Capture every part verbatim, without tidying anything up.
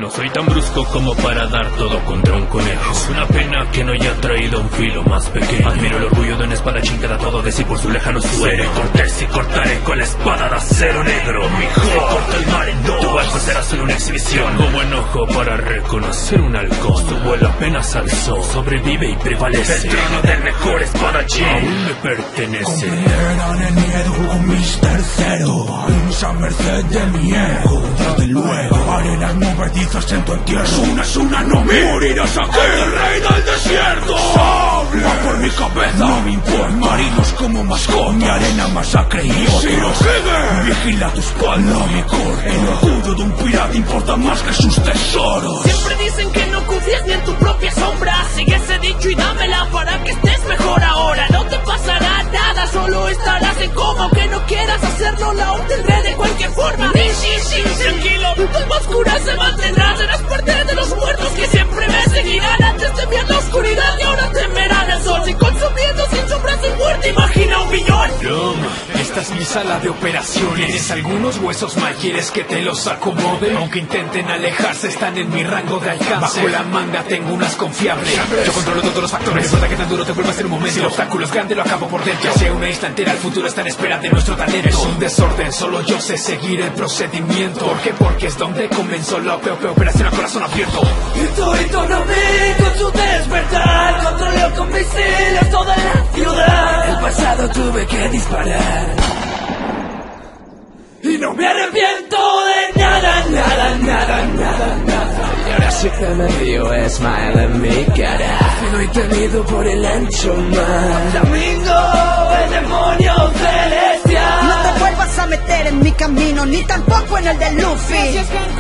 No soy tan brusco como para dar todo contra un conejo. Es una pena que no haya traído un filo más pequeño. Admiro el orgullo de un espadachín que da todo de sí por su lejano suelo. Seré cortés y cortaré con la espada de acero negro. Mi hijo corta el mar en dos. Tu barco será solo una exhibición. Como enojo para reconocer un halcón. Su vuelo apenas alzó, sobrevive y prevalece. El trono del mejor espadachín aún me pertenece. Comprenderán el miedo con mis terceros. Hay a merced de mi ego. Desde luego, arenas movedizas en tu entierro. Una es una, no me morirás aquí. El rey del desierto. Sable. Va por mi cabeza, no me importa. Marinos como mascota. Mi arena masacre y odio. Si lo sigue, vigila tu espalda. No me corte. El orgullo de un pirata importa más que sus tesoros. Siempre dicen que no confíes ni en tu propia sombra. Sigue ese dicho y dámela para que estés mejor ahora. No te pasará nada, solo estarás en coma. Aunque no quieras hacerlo, la obtendré de cualquier forma. Sí, sí, sí, tranquilo, tu alma oscura se mantendrá. Serás parte de los muertos que siempre me seguirán. Antes temían la oscuridad y ahora temerán el sol. Sin consumiendo, sin sombras de muerte, imagina un billón. Esta es mi sala de operaciones. Tienes algunos huesos mal, quieres que te los acomode. Aunque intenten alejarse, están en mi rango de alcance. Bajo la manga tengo unas confiables. Yo controlo todos los factores. No importa que tan duro te vuelvas en un momento. Si el obstáculo es grande, lo acabo por dentro. Ya sea una isla entera, el futuro está en espera de nuestro talento. Es un desorden, solo yo sé seguir el procedimiento. ¿Por qué? Porque es donde comenzó la P O P operación a corazón abierto. Y tú y todo vi con su despertar. Controleo con misiles toda la ciudad. El pasado tuve que disparar. Y no me arrepiento de nada, nada, nada, nada, nada. Y ahora sí que me río, smile en mi cara. Fino y temido por el ancho mar. Domingo, el demonio celestial. No te vuelvas a meter en mi camino, ni tampoco en el de Luffy.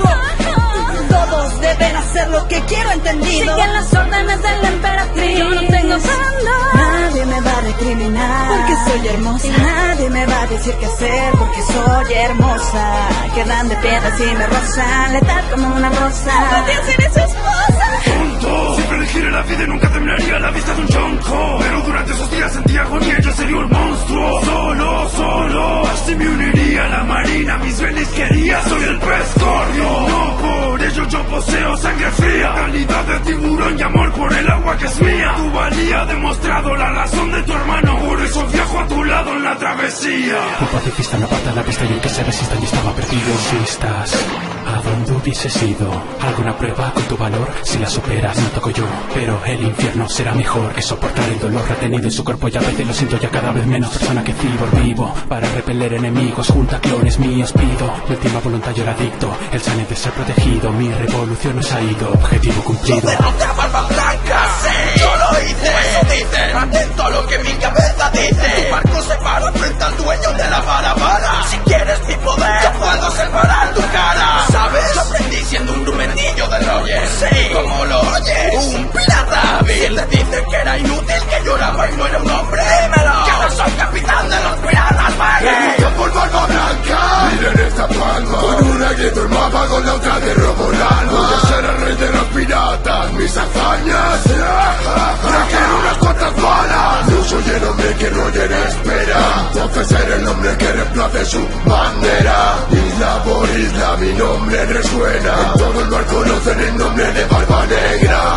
Todos deben hacer lo que quiero, entendido. Siguen las órdenes de la emperatriz. Yo no tengo valor. Nadie me va a recriminar porque soy hermosa. Y nadie me va a decir qué hacer porque soy hermosa. Quedan de piedras y me rozan, letal como una rosa. Podría ser su esposa. Tonto, siempre elegiré la vida y nunca terminaría a la vista de un chonco. Pero durante esos días sentí agonía y yo sería un monstruo. Solo, solo, así me uniría a la marina. Mis venis quería, soy el pez gordo. No por ello yo poseo sangre fría, calidad de tiburón y amor por el agua que es mía. Tu valía ha demostrado la razón de tu hermano, por eso viajo a tu lado en la travesía. Un pacifista me aparta la pista y aunque se resistan y estaba perdido. Si estás a donde hubieses ido, alguna prueba con tu valor, si la superas no toco yo, pero el infierno será mejor que soportar el dolor retenido en su cuerpo. Y a veces lo siento ya cada vez menos persona que cibor vivo, para repeler enemigos junto a clones míos pido. Mi última voluntad yo era adicto, el sane de ser protegido. Mi revolución nos ha ido, objetivo cumplido. Yo derroté a Barba Blanca, sí, yo lo hice, eso dicen, atento a lo que mi cabeza dice. Tu barco se paró frente al dueño de la barabara. Si quieres mi poder, yo puedo separar tu cara. ¿Sabes? Yo aprendí siendo un grumendillo de Roger. Sí, como lo oyes, un pirata hábil. Te dice que era inútil, que lloraba y no era un hombre. Dímelo, que ahora soy capitán de los piratas, vaya. Yo por Barba Blanca, miren esta palma. Con una grito el mapa, con la otra te robo el alma. Voy a ser el rey de los piratas, mis hazañas. Ya quiero unas cuantas balas. Yo soy el hombre que Roger espera. Entonces seré el hombre que reemplace su bandera. Isla por isla mi nombre resuena. En todo el mar conocen el nombre de Barba Negra.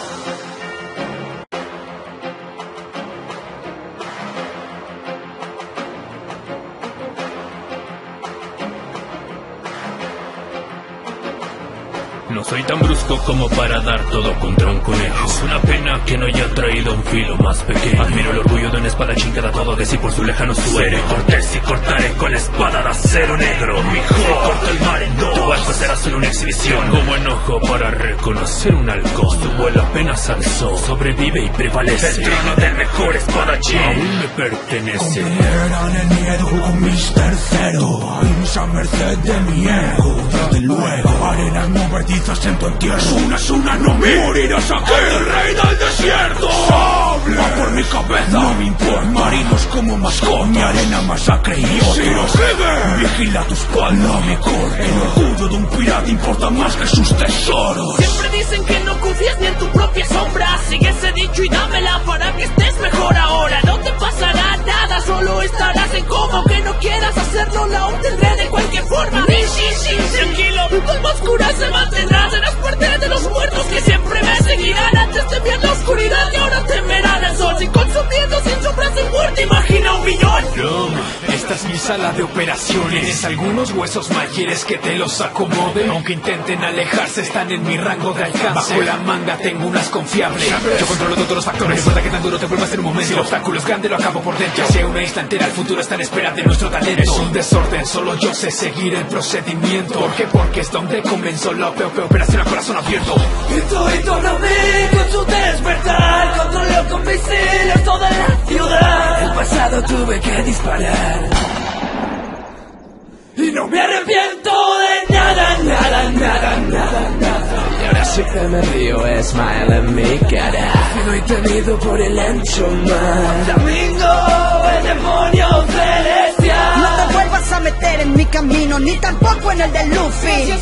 No soy tan brusco como para dar todo contra un conejo. Es una pena que no haya traído un filo más pequeño. Admiro el orgullo de un espadachín que da todo de sí por su lejano suelo. Seré cortés y cortaré con la espada de acero negro. Mi hijo corta el mar en dos. Tu barco será solo una exhibición. Como enojo para reconocer un halcón. Su vuelo apenas alzó, sobrevive y prevalece. El trono del mejor espadachín aún me pertenece. Comprenderán el miedo con mis terceros. Hay a merced de mi ego. Desde luego, arenas movedizas en tu entierro. Una es una, no me morirás aquí. El rey del desierto. Sable. Va por mi cabeza, no me importa. Marinos como mascota. Mi arena masacre y odio. Si lo sigue, vigila tu espalda. No me corte. El orgullo de un pirata importa más que sus tesoros. Siempre dicen que no confíes ni en tu propia sombra. Sigue ese dicho y dámela para que estés mejor ahora. No te pasará nada, nada, solo estarás en coma. Aunque no quieras hacerlo, la obtendré de cualquier forma. Sí, sí, sí, tranquilo, tu alma oscura se mantendrá. Serás parte de los muertos que siempre me seguirán. Antes temían la oscuridad y ahora temerán el sol. Sin consumiendo, sin sombras de muerte, imagina un millón. Esta es mi sala de operaciones. Tienes algunos huesos mal, quieres que te los acomode. Aunque intenten alejarse, están en mi rango de alcance. Bajo la manga tengo unas confiables. Yo controlo todos los factores, no importa que tan duro te vuelvas en un momento. Si el obstáculo es grande, lo acabo por dentro. Si una isla entera, el futuro está en espera de nuestro talento. Es un desorden, solo yo sé seguir el procedimiento. ¿Por qué? Porque es donde comenzó la P O P operación a corazón abierto. Y tú y tú no me con su despertar. Controleo con misiles toda la ciudad. El pasado tuve que disparar y no me arrepiento de nada, nada, nada, nada, nada. Y ahora sí que me río, smile en mi cara. Fui temido por el ancho mar. Domingo, el demonio celestial. No te vuelvas a meter en mi camino, ni tampoco en el de Luffy.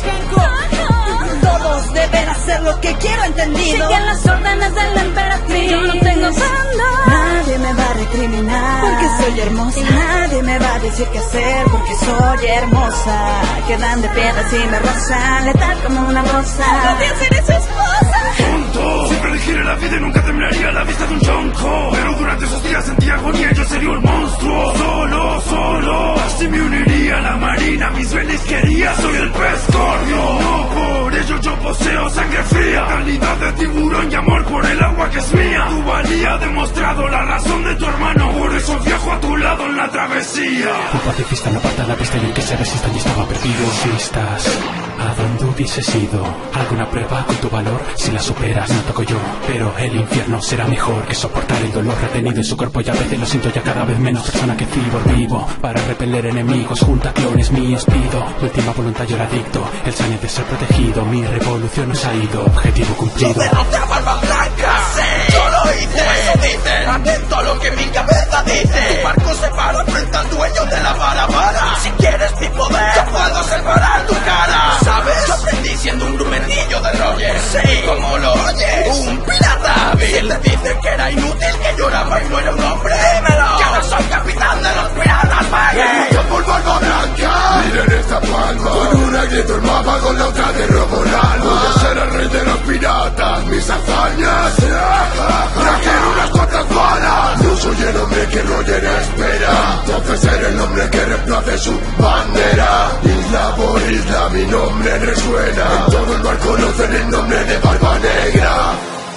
Todos deben hacer lo que quiero, entendido. Siguen las órdenes de la emperatriz. Yo no tengo bando. Nadie me va a recriminar porque soy hermosa. Y nadie me va a decir qué hacer porque soy hermosa. Quedan de piedra si me rozan, letal como una rosa. Podría ser su esposa. Tonto, siempre elegí la vida y nunca temblaría la vista de un chonco. Pero durante esos días sentí agonía y yo sería un monstruo. Solo, solo, así me uniría a la marina. Mis venas quería, soy el pez gordo. No por ello yo poseo sangre fría, calidad de tiburón y amor por el agua que es mía. Tu valía ha demostrado la razón de tu hermano, por eso viajo a tu lado en la travesía. Un pacifista no aparta la pista y el que se resista y estaba perdido. Si estás a donde hubieses ido, alguna prueba con tu valor, si la superas no toco yo. Pero el infierno será mejor que soportar el dolor retenido en su cuerpo. Y a veces lo siento ya cada vez menos persona que cibor vivo. Para repeler enemigos junta clones míos pido. Última voluntad yo la dicto, el sueño de ser protegido. Mi revolución nos ha ido, objetivo cumplido. Yo derroté a Barba Blanca, sí, yo lo hice, eso dicen. Atento a lo que mi cabeza dice. Tu barco se para frente al dueño de la barabara. Si quieres mi poder, yo puedo separar tu cara. ¿Sabes? Yo aprendí siendo un grumetillo de Roger. Sí, como lo oyes, un pirata hábil. Él le dice que era inútil, que lloraba y no era un hombre. Dímelo, que ahora soy capitán de los piratas, pague. Yo por Barba Blanca, miren esta palma. Con una grito el mapa, con la otra de robo el alma. Voy a ser el rey de los piratas, mis hazañas. Traje unas cuantas balas. Yo soy el hombre que Roger espera. Entonces seré el hombre que reemplace su bandera. Isla por isla mi nombre resuena. En todo el mar conocen el nombre de Barba Negra.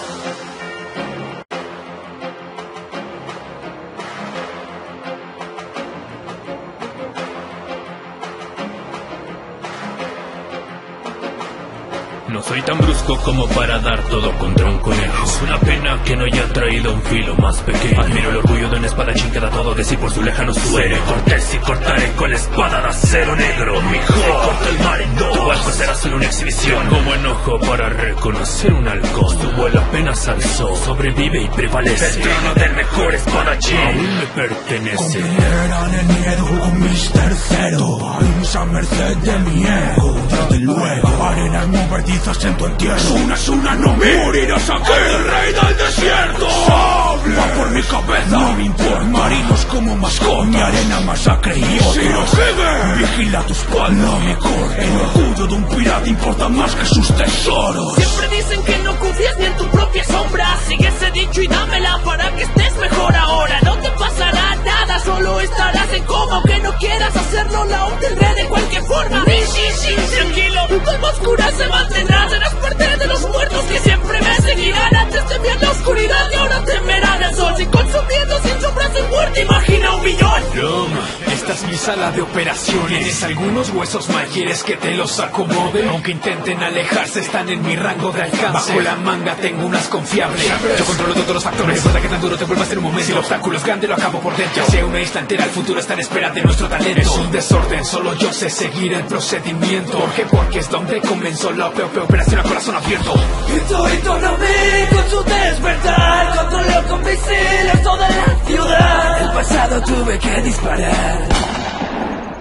No soy tan brusco como para dar todo contra un conejo. Es una pena que no haya traído un filo más pequeño. Admiro el orgullo de un espadachín que da todo de sí por su lejano suelo. Seré cortés y cortaré con la espada de acero negro. Mi hijo corta el mar en dos. Tu barco será solo una exhibición. Como enojo para reconocer un halcón. Tu vuelo apenas alzó, sobrevive y prevalece. El trono del mejor espadachín aún me pertenece. Consideran el miedo con mis terceros. Vamos a merced de mi ego. Desde luego, arenas movedizas en tu entierro. Una es una, no me morirás aquí. El rey del desierto. Sable va por mi cabeza. No me importa. Marinos como mascota. Mi arena masacre y odio. Si no sigue, vigila tu espalda. No me corre. El orgullo de un pirata importa más que sus tesoros. Siempre dicen que no confías ni en tu propia sombra. Sigue ese dicho y dámela para que estés mejor ahora. No te pasará nada, solo estarás en coma. Aunque no quieras hacerlo, la obtendré de cualquier forma. Sí, sí, sí, tranquilo, tu alma oscura se mantendrá. Serás parte de los muertos que siempre me seguirán. Antes temían la oscuridad y ahora temerán el sol. Sin consumiendo, sin sombras de muerte, imagina un millón. Esta es mi sala de operaciones. Tienes algunos huesos mal, quieres que te los acomode. Aunque intenten alejarse, están en mi rango de alcance. Bajo la manga tengo unas confiables. Yo controlo todos los factores, no importa que tan duro te vuelvas en un momento. Si el obstáculo es grande, lo acabo por dentro. Sea una isla entera, el futuro está en espera de nuestro talento. Es un desorden, solo yo sé seguir el procedimiento. ¿Por qué? Porque es donde comenzó la P O P operación a corazón abierto. Y tú y tú no me con su despertar. Controleo con misiles toda la ciudad. El pasado tuve que disparar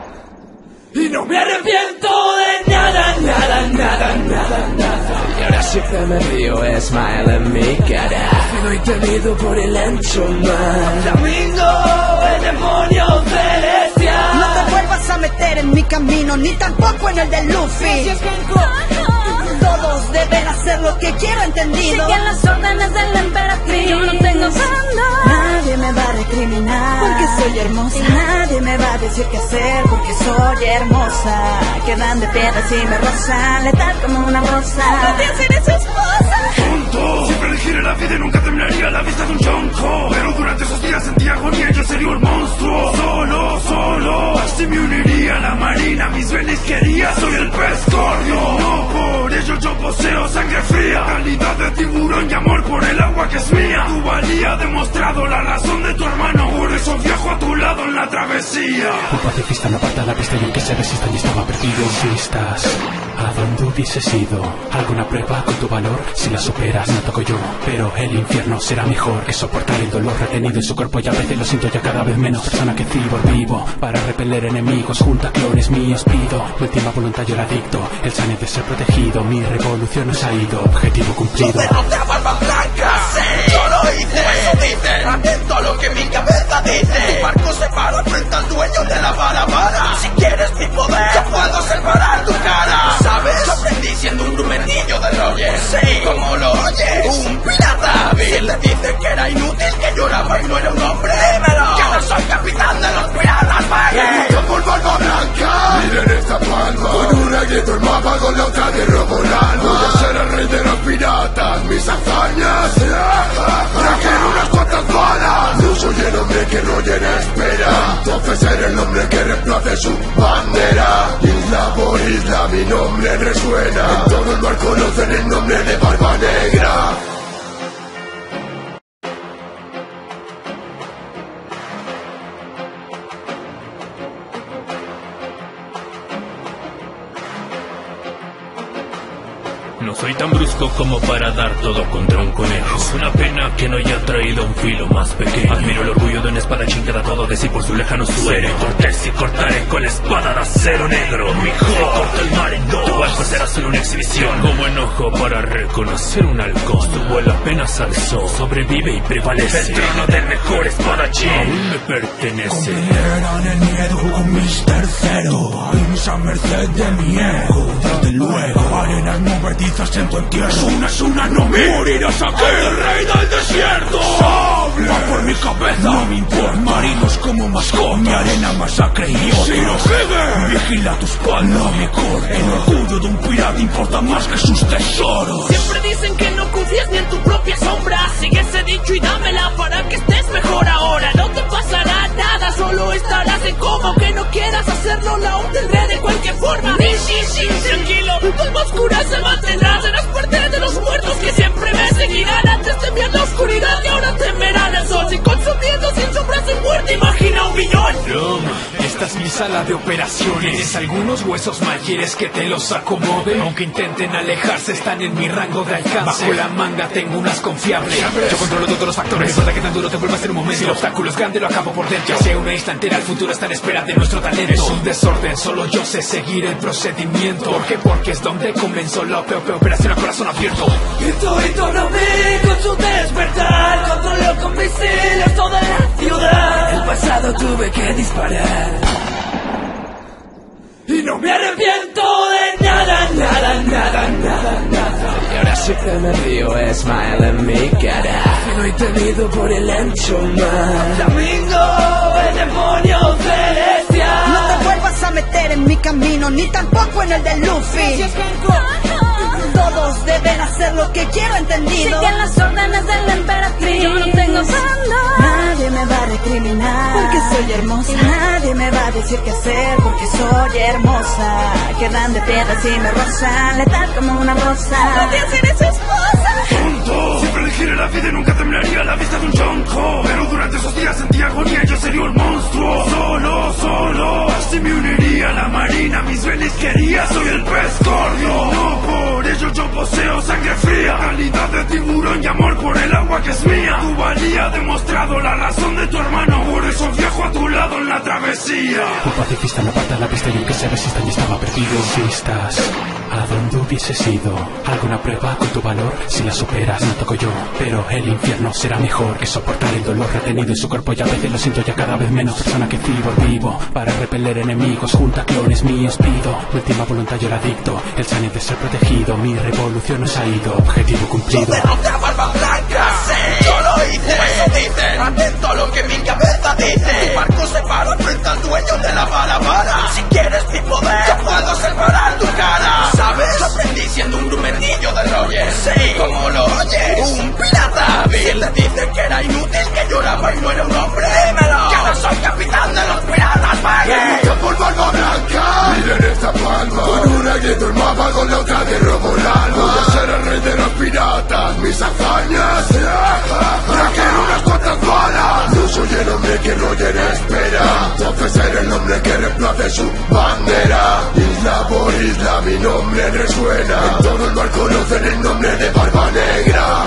y no me arrepiento de nada, nada, nada, nada, nada. Y ahora siempre me río, smile en mi cara. Fino y temido por el ancho mar. Flamingo, el demonio celestial. No te vuelvas a meter en mi camino, ni tampoco en el de Luffy. Todos deben hacer lo que quiero, entendido. Siguen las órdenes de la emperatriz. Yo no tengo bando. Nadie me va a recriminar porque soy hermosa. Nadie me va a decir qué hacer porque soy hermosa. Quedan de piedras y me rozan, letal como una rosa. Podría ser su esposa. Tonto, siempre elegiré la vida y nunca terminaría a la vista de un chonco. Pero durante esos días sentí agonía y yo sería un monstruo. Solo, solo, así me uniría a la marina. Mis venas quería, soy el pez gordo. No por ello yo poseo sangre fría, calidad de tiburón y amor por el agua que es mía. Tu valía ha demostrado la razón de tu hermano, por eso viajo a tu lado en la travesía. Un pacifista no aparta la pista y aunque se resistan y estaba perdido. Si estás a donde hubieses ido, alguna prueba con tu valor, si la superas no toco yo, pero el infierno será mejor que soportar el dolor retenido en su cuerpo y a veces lo siento ya cada vez menos. Persona que cibor vivo para repeler enemigos, junta clones míos pido, mi última voluntad yo la dicto, el sane de ser protegido, mi revolución no se ha ido, objetivo cumplido. Otra barba blanca, sí, yo lo hice, eso dicen, atento a lo que mi cabeza dice. Tu barco se para frente al dueño de la vara vara. Si quieres mi poder, yo puedo separar tu cara. ¿Sabes? Yo aprendí siendo un grumendillo de Roger. Sí, como lo oyes, un pirata hábil. Si te dice que era inútil, que lloraba y no era un hombre, dímelo, que no soy capitán de los piratas, vaya. Yo por barba blanca, miren esta palma. Con una grito el mapa, con la otra te robo el alma. Voy a ser el rey de los piratas, mis hazañas trajeron unas cuantas balas. Yo soy el hombre que Roger espera, entonces seré el hombre que reemplace su bandera. Isla por isla mi nombre resuena, en todo el mar conocen el nombre de Barba Negra. No soy tan brusco como para dar todo contra un conejo. Es una pena que no haya traído un filo más pequeño. Admiro el orgullo de un espadachín que da todo de sí por su lejano sueño. Seré cortés y cortaré con la espada de acero negro. Mi hijo corta el mar en dos. Tu barco será solo una exhibición. Como enojo para reconocer un halcón. Tu vuelo apenas alzó, sobrevive y prevalece. El trono del mejor espadachín aún me pertenece. Consideran el miedo con mis terceros. Vainos a merced de mi ego. Desde luego, arenas movedizas en tu entierro. Una es una, no me morirás aquí, el rey del desierto. Sable va por mi cabeza, no me importa. Marinos como mascota, mi arena masacre y odio. Si no sigue, vigila tu espalda, no me corte. El orgullo de un pirata importa más que sus tesoros. Siempre dicen que no confías ni en tu propia sombra. Sigue ese dicho y dámela para que estés mejor ahora. No te pasará nada, solo estarás en coma. Aunque no quieras hacerlo, la obtendré de cualquier forma. Sí, sí, sí, tranquilo, tu alma oscura se mantendrá. Serás parte de los muertos que siempre me seguirán. Antes temían la oscuridad y ahora temerán el sol. Sin consumiendo, sin sombras, sin muerte, imagina un millón. Esta es mi sala de operaciones. Tienes algunos huesos mal, quieres que te los acomode. Aunque intenten alejarse, están en mi rango de alcance. Bajo la manga tengo unas confiables. Yo controlo todos los factores, no importa que tan duro te vuelvas en un momento. Si el obstáculo es grande, lo acabo por dentro. Ya sea una isla entera, el futuro está en espera de nuestro talento. Es un desorden, solo yo sé seguir el procedimiento. ¿Por qué? Porque es donde comenzó la P O P operación a corazón abierto. Y tu autonomía con su despertar controló con misiles toda la ciudad. El pasado tuve que disparar y no me arrepiento de nada, nada, nada, nada, nada. Y ahora siempre me río, smile en mi cara. Fino y temido por el ancho mar. Flamingo, el demonio celestial. No te vuelvas a meter en mi camino, ni tampoco en el de Luffy. Todos deben hacer lo que quiero, entendido. Siguen las órdenes de la emperatriz. Yo no tengo bando. Nadie me va a recriminar porque soy hermosa. Nadie me va a decir qué hacer porque soy hermosa. Quedan de piedras y me rozan, letal como una rosa. Podría ser su esposa. Tonto, siempre elegiré la vida y nunca terminaría a la vista de un chonco. Pero durante esos días sentí agonía y yo sería un monstruo. Solo, solo, así me uniría a la marina. Mis venas quería, soy el pez gordo. No por ello yo poseo sangre fría, calidad de tiburón y amor por el agua que es mía. Tu valía valía ha demostrado la razón de tu hermano. Por eso viajo a tu lado en la travesía. Un pacifista no aparta la pista y aunque se resistan y estaba perdido. Si estás a donde hubieses ido, alguna prueba con tu valor, si la superas no toco yo, pero el infierno será mejor que soportar el dolor retenido en su cuerpo. Y a veces lo siento ya cada vez menos persona que vivo vivo para repeler enemigos, junta clones míos pido. Última voluntad yo la dicto, el sane de ser protegido. Mi revolución nos ha ido, objetivo cumplido. Yo derroté a Barba Blanca, sí, yo lo hice, eso dicen. Atento a lo que mi cabeza dice. Tu barco se para frente al dueño de la barabara. Si quieres mi poder, yo puedo separar tu cara. ¿Sabes? Yo aprendí siendo un grumendillo de Rogers, sí, como lo oyes, un pirata vil. Le dicen que era inútil, que lloraba y no era un hombre. Dímelo, que ahora soy capitán de los piratas, pague. Yo por Barba Blanca, miren esta palma. Con una grito el mapa, con la otra de robo el alma. Voy a ser el rey de los piratas, mis hazañas. Traje unas cuantas balas. Yo soy el hombre que Roger espera. Entonces seré el hombre que reemplace su bandera. Isla por isla mi nombre resuena. En todo el mar conocen el nombre de Barba Negra.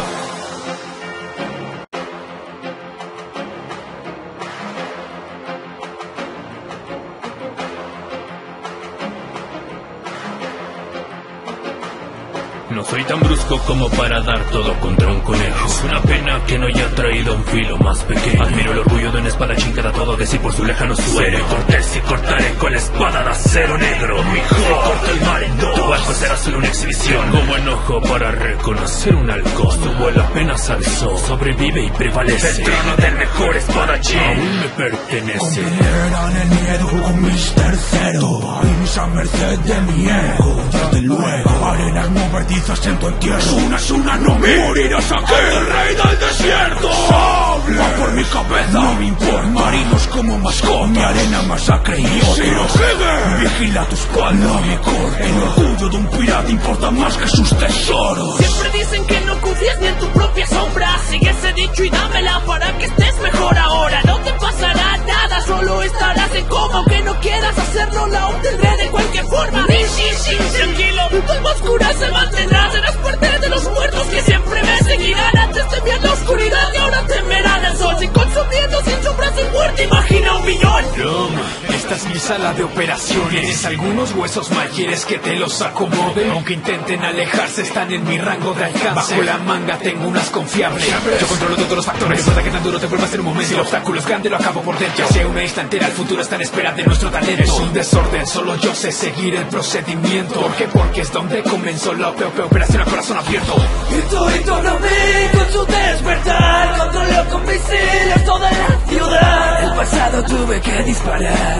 No soy tan brusco como para dar todo contra un conejo. Es una pena que no haya traído un filo más pequeño. Admiro el orgullo de un espadachín que da todo de sí por su lejano sueño. Seré cortés y cortaré con la espada de acero negro. Mi hijo corta el mar en dos. Tu barco será solo una exhibición. Como enojo para reconocer un halcón. Tu vuelo apenas alzó, sobrevive y prevalece. El trono del mejor espadachín aún me pertenece. Consideran el miedo con mis terceros. Vais a merced de mi ego. Desde luego, arenas movedizas en tu entierro. Una es una no me morirás aquí, el rey del desierto. Sable va por mi cabeza, no me importa. Marinos como mascota, mi arena masacre y odio. Si no sigue, vigila tu espalda, no me corte. El orgullo de un pirata importa más que sus tesoros. Siempre dicen que no confías ni en tu propia sombra. Sigue ese dicho y dámela para que estés mejor ahora. No te pasará nada, solo estarás en coma. Aunque no quieras hacerlo, la obtendré de cualquier forma. Sí, sí, sí, tranquilo, tu alma oscura se mantendrá. Serás parte de los muertos que siempre me seguirán. Antes temían la oscuridad y ahora temerán el sol. Sin consumiendo, sin sombras, sin muerte, imagina un millón. Esta es mi sala de operaciones. Tienes algunos huesos mal, quieres que te los acomode. Aunque intenten alejarse, están en mi rango de alcance. Bajo la manga tengo unas confiables. Yo controlo todos los factores. No importa que tan duro te vuelvas en un momento. Si el obstáculo es grande, lo acabo por dentro. Sea una isla entera, el futuro está en espera de nuestro talento. Es un desorden, solo yo sé seguir el procedimiento. ¿Por qué? Porque es donde comenzó la operación a corazón abierto. Y tú y todo mí con su despertar controló con misiles toda la ciudad. El pasado tuve que disparar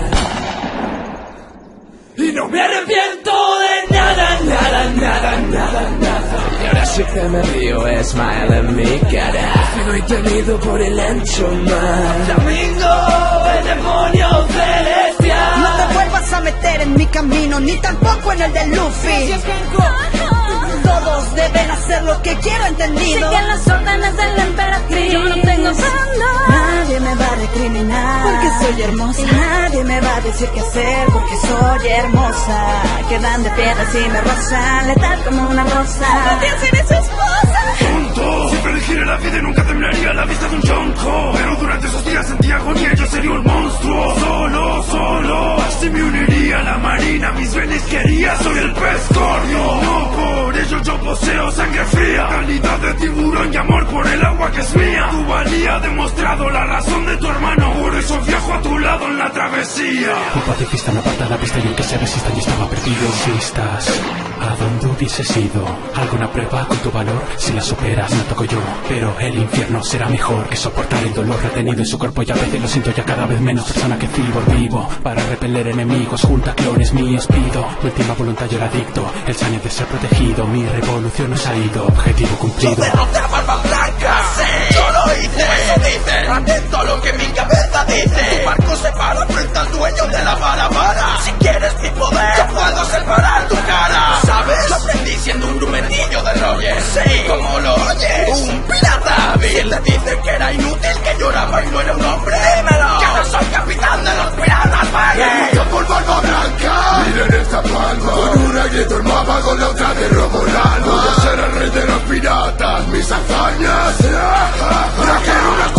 y no me arrepiento de nada, nada, nada, nada, nada. Y ahora sí que me río, smile en mi cara. Fui tenido por el ancho mar. Flamingo, el demonio celestial. No te vuelvas a meter en mi camino, ni tampoco en el de Luffy. Todos deben hacer lo que quiero, entendido. Siguen las órdenes de la emperatriz. Yo no tengo bando. Nadie me va a recriminar porque soy hermosa. Nadie me va a decir qué hacer porque soy hermosa. Quedan de piedras y me rozan, letal como una rosa. Podría ser su esposa. Tonto, siempre elegiré la vida y nunca temblaría a la vista de un chonco. Pero durante esos días sentía agonía, yo sería un monstruo. Solo, solo, así me uniría a la marina. Mis venes quería, soy el pez gordo. No por ello yo poseo sangre fría, calidad de tiburón y amor por el agua que es mía. Tu valía ha demostrado la razón de tu hermano. Por eso viajo a tu lado en la travesía. Un pacifista no aparta la pista y aunque se resistan y estaba perdido. Si estás a donde hubieses ido, alguna prueba con tu valor, si la superas no toco yo, pero el infierno será mejor que soportar el dolor retenido en su cuerpo. Y a veces lo siento ya cada vez menos persona que vivo vivo para repeler enemigos, junta clones míos pido. Última voluntad yo la dicto, el sane de ser protegido. Mi revolución nos ha ido, objetivo cumplido. Yo derroté a Barba Blanca, sí, yo lo hice, eso dicen. Atento a lo que mi cabeza dice. Tu barco se para frente al dueño de la barabara. Si quieres mi poder, yo puedo separar tu cara. ¿Sabes? Yo aprendí siendo un grumendillo de Rogers, sí, como lo oyes, un pirata vil. Le dicen que era inútil, que lloraba y no era un hombre. Dímelo, que ahora soy capitán de los piratas, pague. Yo por Barba Blanca, miren esta palma. Con una grito el mapa, con la otra de robo el alma. Voy a ser el rey de los piratas, mis hazañas. Traje unas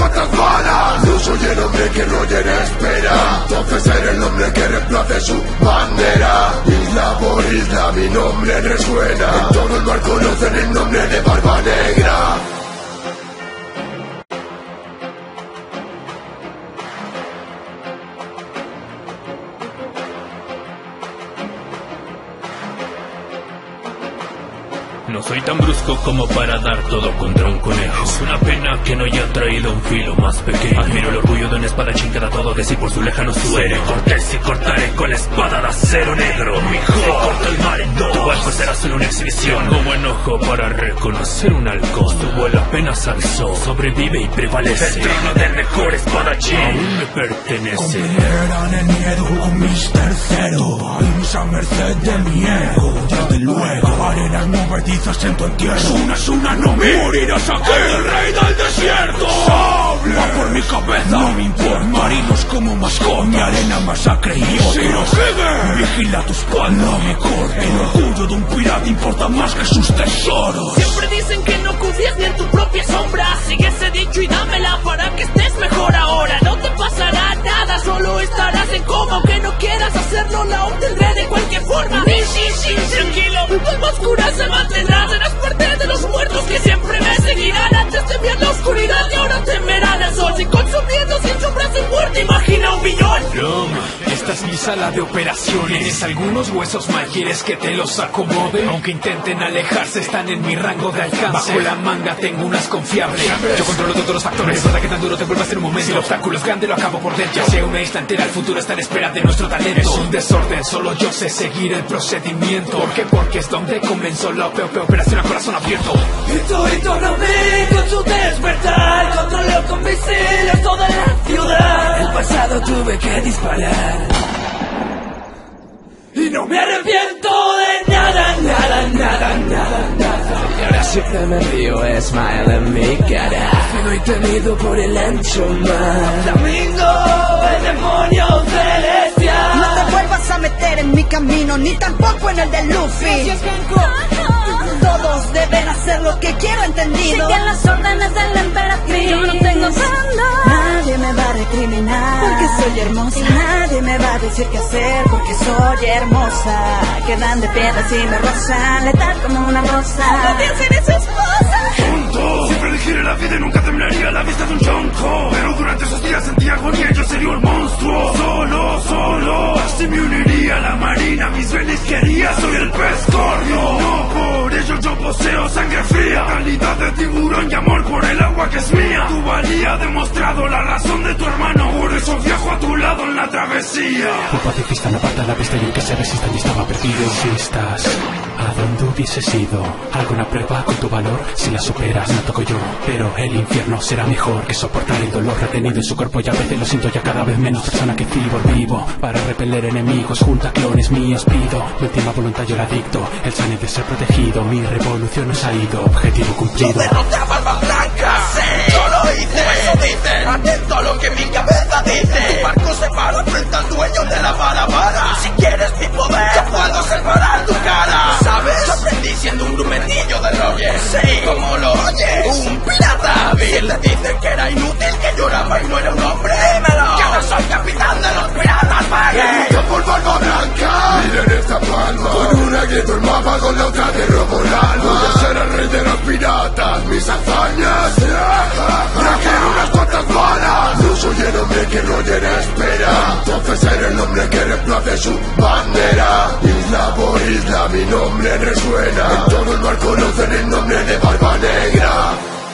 nombre que reemplace su bandera. Isla por isla mi nombre resuena. En todo el mar conocen el nombre de Barba Negra. No soy tan brusco como para dar todo contra un conejo. Es una pena que no haya traído un filo más pequeño. Admiro el orgullo de un espadachín que da todo de sí por su lejano sueño. Seré cortés y cortaré con la espada de acero negro. Mi hijo corta el mar en dos. Tu barco será solo una exhibición. Como enojo para reconocer un halcón. Tu vuelo apenas alzó, sobrevive y prevalece. El trono del mejor espadachín aún me pertenece. Comprendieran el miedo con mis terceros. Hay mucha merced de mi ego. Desde luego, arenas movedizas en tu entierro. Es una, es una, no me morirás aquí, el rey del desierto. Sable va por mi cabeza, no me importa. Marinos como mascota, mi arena masacre y odio. Si no sigue, vigila tu espalda, no me corte. El orgullo de un pirata importa más que sus tesoros. Siempre dicen que no confías ni en tu propia sombra. Sigue ese dicho y dámela para que estés mejor ahora. No te pasará nada, solo estarás en coma. Aunque no quieras hacerlo, la obtendré de cualquier forma. Sí, sí, sí, tranquilo, tu alma oscura se mantendrá. Serás parte de los muertos que siempre me seguirán. Antes temían la oscuridad y ahora temerán el sol. Sin consumiendo, sin sombras, sin muerte, imagina un billón. Esta es mi sala de operaciones. Tienes algunos huesos mal, quieres que te los acomode. Aunque intenten alejarse, están en mi rango de alcance. Bajo la manga tengo unas confiables. Yo controlo todos los factores. No importa que tan duro te vuelvas en un momento. Si el obstáculo es grande, lo acabo por dentro. Ya sea una isla entera, el futuro está en espera de nuestro talento. Es un desorden, solo yo sé seguir el procedimiento. ¿Por qué? Porque es donde comenzó la P O P operación a corazón abierto. Y tú y todo a mí con su despertar. Controleo con misiles toda la ciudad. El pasado tuve que disparar. Y no me arrepiento de nada, nada, nada, nada, nada. Y ahora siempre me río, smile en mi cara. Fino y temido por el ancho mar. Flamingo, el demonio celestial. No te vuelvas a meter en mi camino, ni tampoco en el de Luffy. Todos deben hacer lo que quiero, entendido. Siguen las órdenes de la emperatriz. Yo no tengo bando. Nadie me va a recriminar porque soy hermosa. Nadie me va a decir qué hacer porque soy hermosa. Quedan de piedras y me rozan, letal como una rosa. Podría ser su esposa. Tonto, siempre elegiré la vida y nunca temblaría a la vista de un chonco. Pero durante esos días sentí agonía, yo sería un monstruo. Solo, solo, así me uniría a la marina. Mis venis quería, soy el pez gordo. No, por ello yo poseo sangre fría, calidad de tiburón y amor por el agua que es mía. Tu valía ha demostrado la razón de tu hermano, por eso viajo a tu lado en la travesía. Un pacifista no aparta la pista y aunque se resistan y estaba perdido. Si estás a donde hubieses ido, alguna prueba con tu valor, si la superas no toco yo. Pero el infierno será mejor que soportar el dolor retenido en su cuerpo. Y a veces lo siento ya cada vez menos persona que vivo, vivo para repeler enemigos, junta clones míos pido. Mi última voluntad yo la dicto, el sane de ser protegido. Mi revolución nos ha ido, objetivo cumplido. Yo derroté a Barba Blanca, sí, yo lo hice, eso dicen. Atento a lo que mi cabeza dice. Tu barco se para frente al dueño de la barabara. Si quieres mi poder, yo puedo separar tu cara. ¿Sabes? Yo aprendí siendo un grumetillo de Roger. Sí, como lo oyes, un pirata hábil. Te dicen que era inútil, que lloraba y no era un hombre. Dímelo, que ahora soy capitán de los piratas, vaya. Yo por Barba Blanca, miren esta palma. Con una grito el mapa, con la otra te robo el alma. Voy a ser el rey de los piratas, mis hazañas. Ya quiero unas cuantas balas. No soy el hombre que Roger espera. Entonces seré el nombre que reemplace su bandera. Isla por isla mi nombre resuena. En todo el mar conocen el nombre de Barba Negra.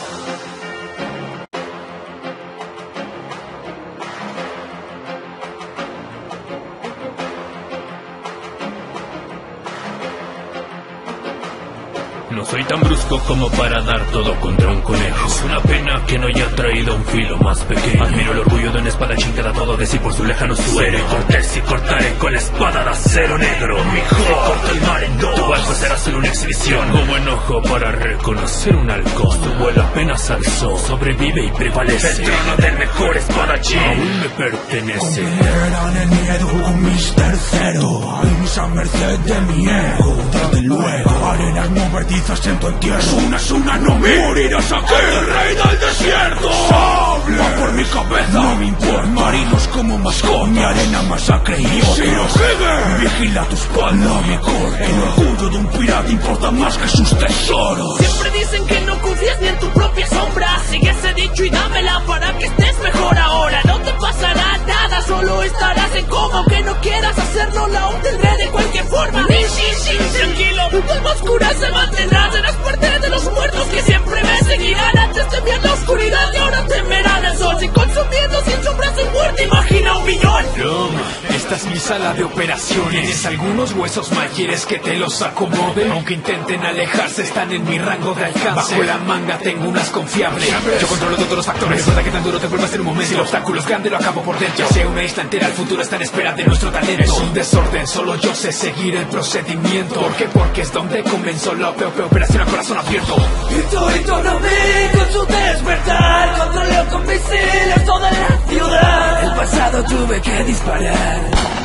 No soy tan brusco como para dar todo contra un conejo. Es una pena que no haya traído un filo más pequeño. Admiro el orgullo de un espadachín que da todo de sí por su lejano sueño. Seré cortés y cortaré con la espada de acero negro. Mi hijo corta el mar en dos. Tu barco será solo una exhibición. Como enojo para reconocer un halcón. Tu vuelo apenas alzó, sobrevive y prevalece. El trono del mejor espadachín aún me pertenece. Comprendieran el miedo con mis terceros. Hay mucha merced de mi ego. Desde luego, arenas movedizas en tu entierro. Es una, es una, no me morirás aquí, el rey del desierto. Sable va por mi cabeza, no me importa. Marinos como como mascota, mi arena masacre y odio. Si lo sigue, vigila tu espalda, me corre. El orgullo de un pirata importa más que sus tesoros. Siempre dicen que no confías ni en tu propia sombra. Sigue ese dicho y dámela para que estés mejor ahora. No te pasará nada, solo estarás en coma. Aunque no quieras hacerlo, la obtendré de cualquier forma. Sí, sí, sí, tranquilo, tu alma oscura se mantendrá. Serás parte de los muertos que siempre me seguirán. Antes temían la oscuridad y ahora temerán el sol. Si consumiendo sin sombras sin muerte, imagina un millón. Esta es mi sala de operaciones. Tienes algunos huesos mal, quieres que te los acomode. Aunque intenten alejarse, están en mi rango de alcance. Bajo la manga tengo unas confiables. Yo controlo todos los factores. Recuerda que tan duro te vuelvas en un momento. Si el obstáculo es grande, lo acabo por dentro. Sea una isla entera, el futuro está en espera de nuestro talento. Es un desorden, solo yo sé seguir el procedimiento. ¿Por qué? Porque es donde comenzó la O P O operación a corazón abierto. Y tú y tú no me con su despertar. Controleo con misiles toda la ciudad. El pasado tuve que disparar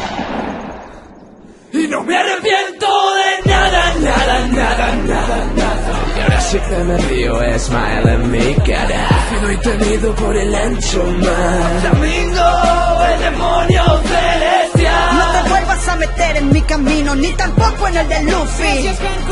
y no me arrepiento de nada, nada, nada, nada, nada. Y ahora sí que me río, smile en mi cara. Fui tenido por el ancho mar. Flamingo, el demonio celestial. No te vuelvas a meter en mi camino, ni tampoco en el de Luffy.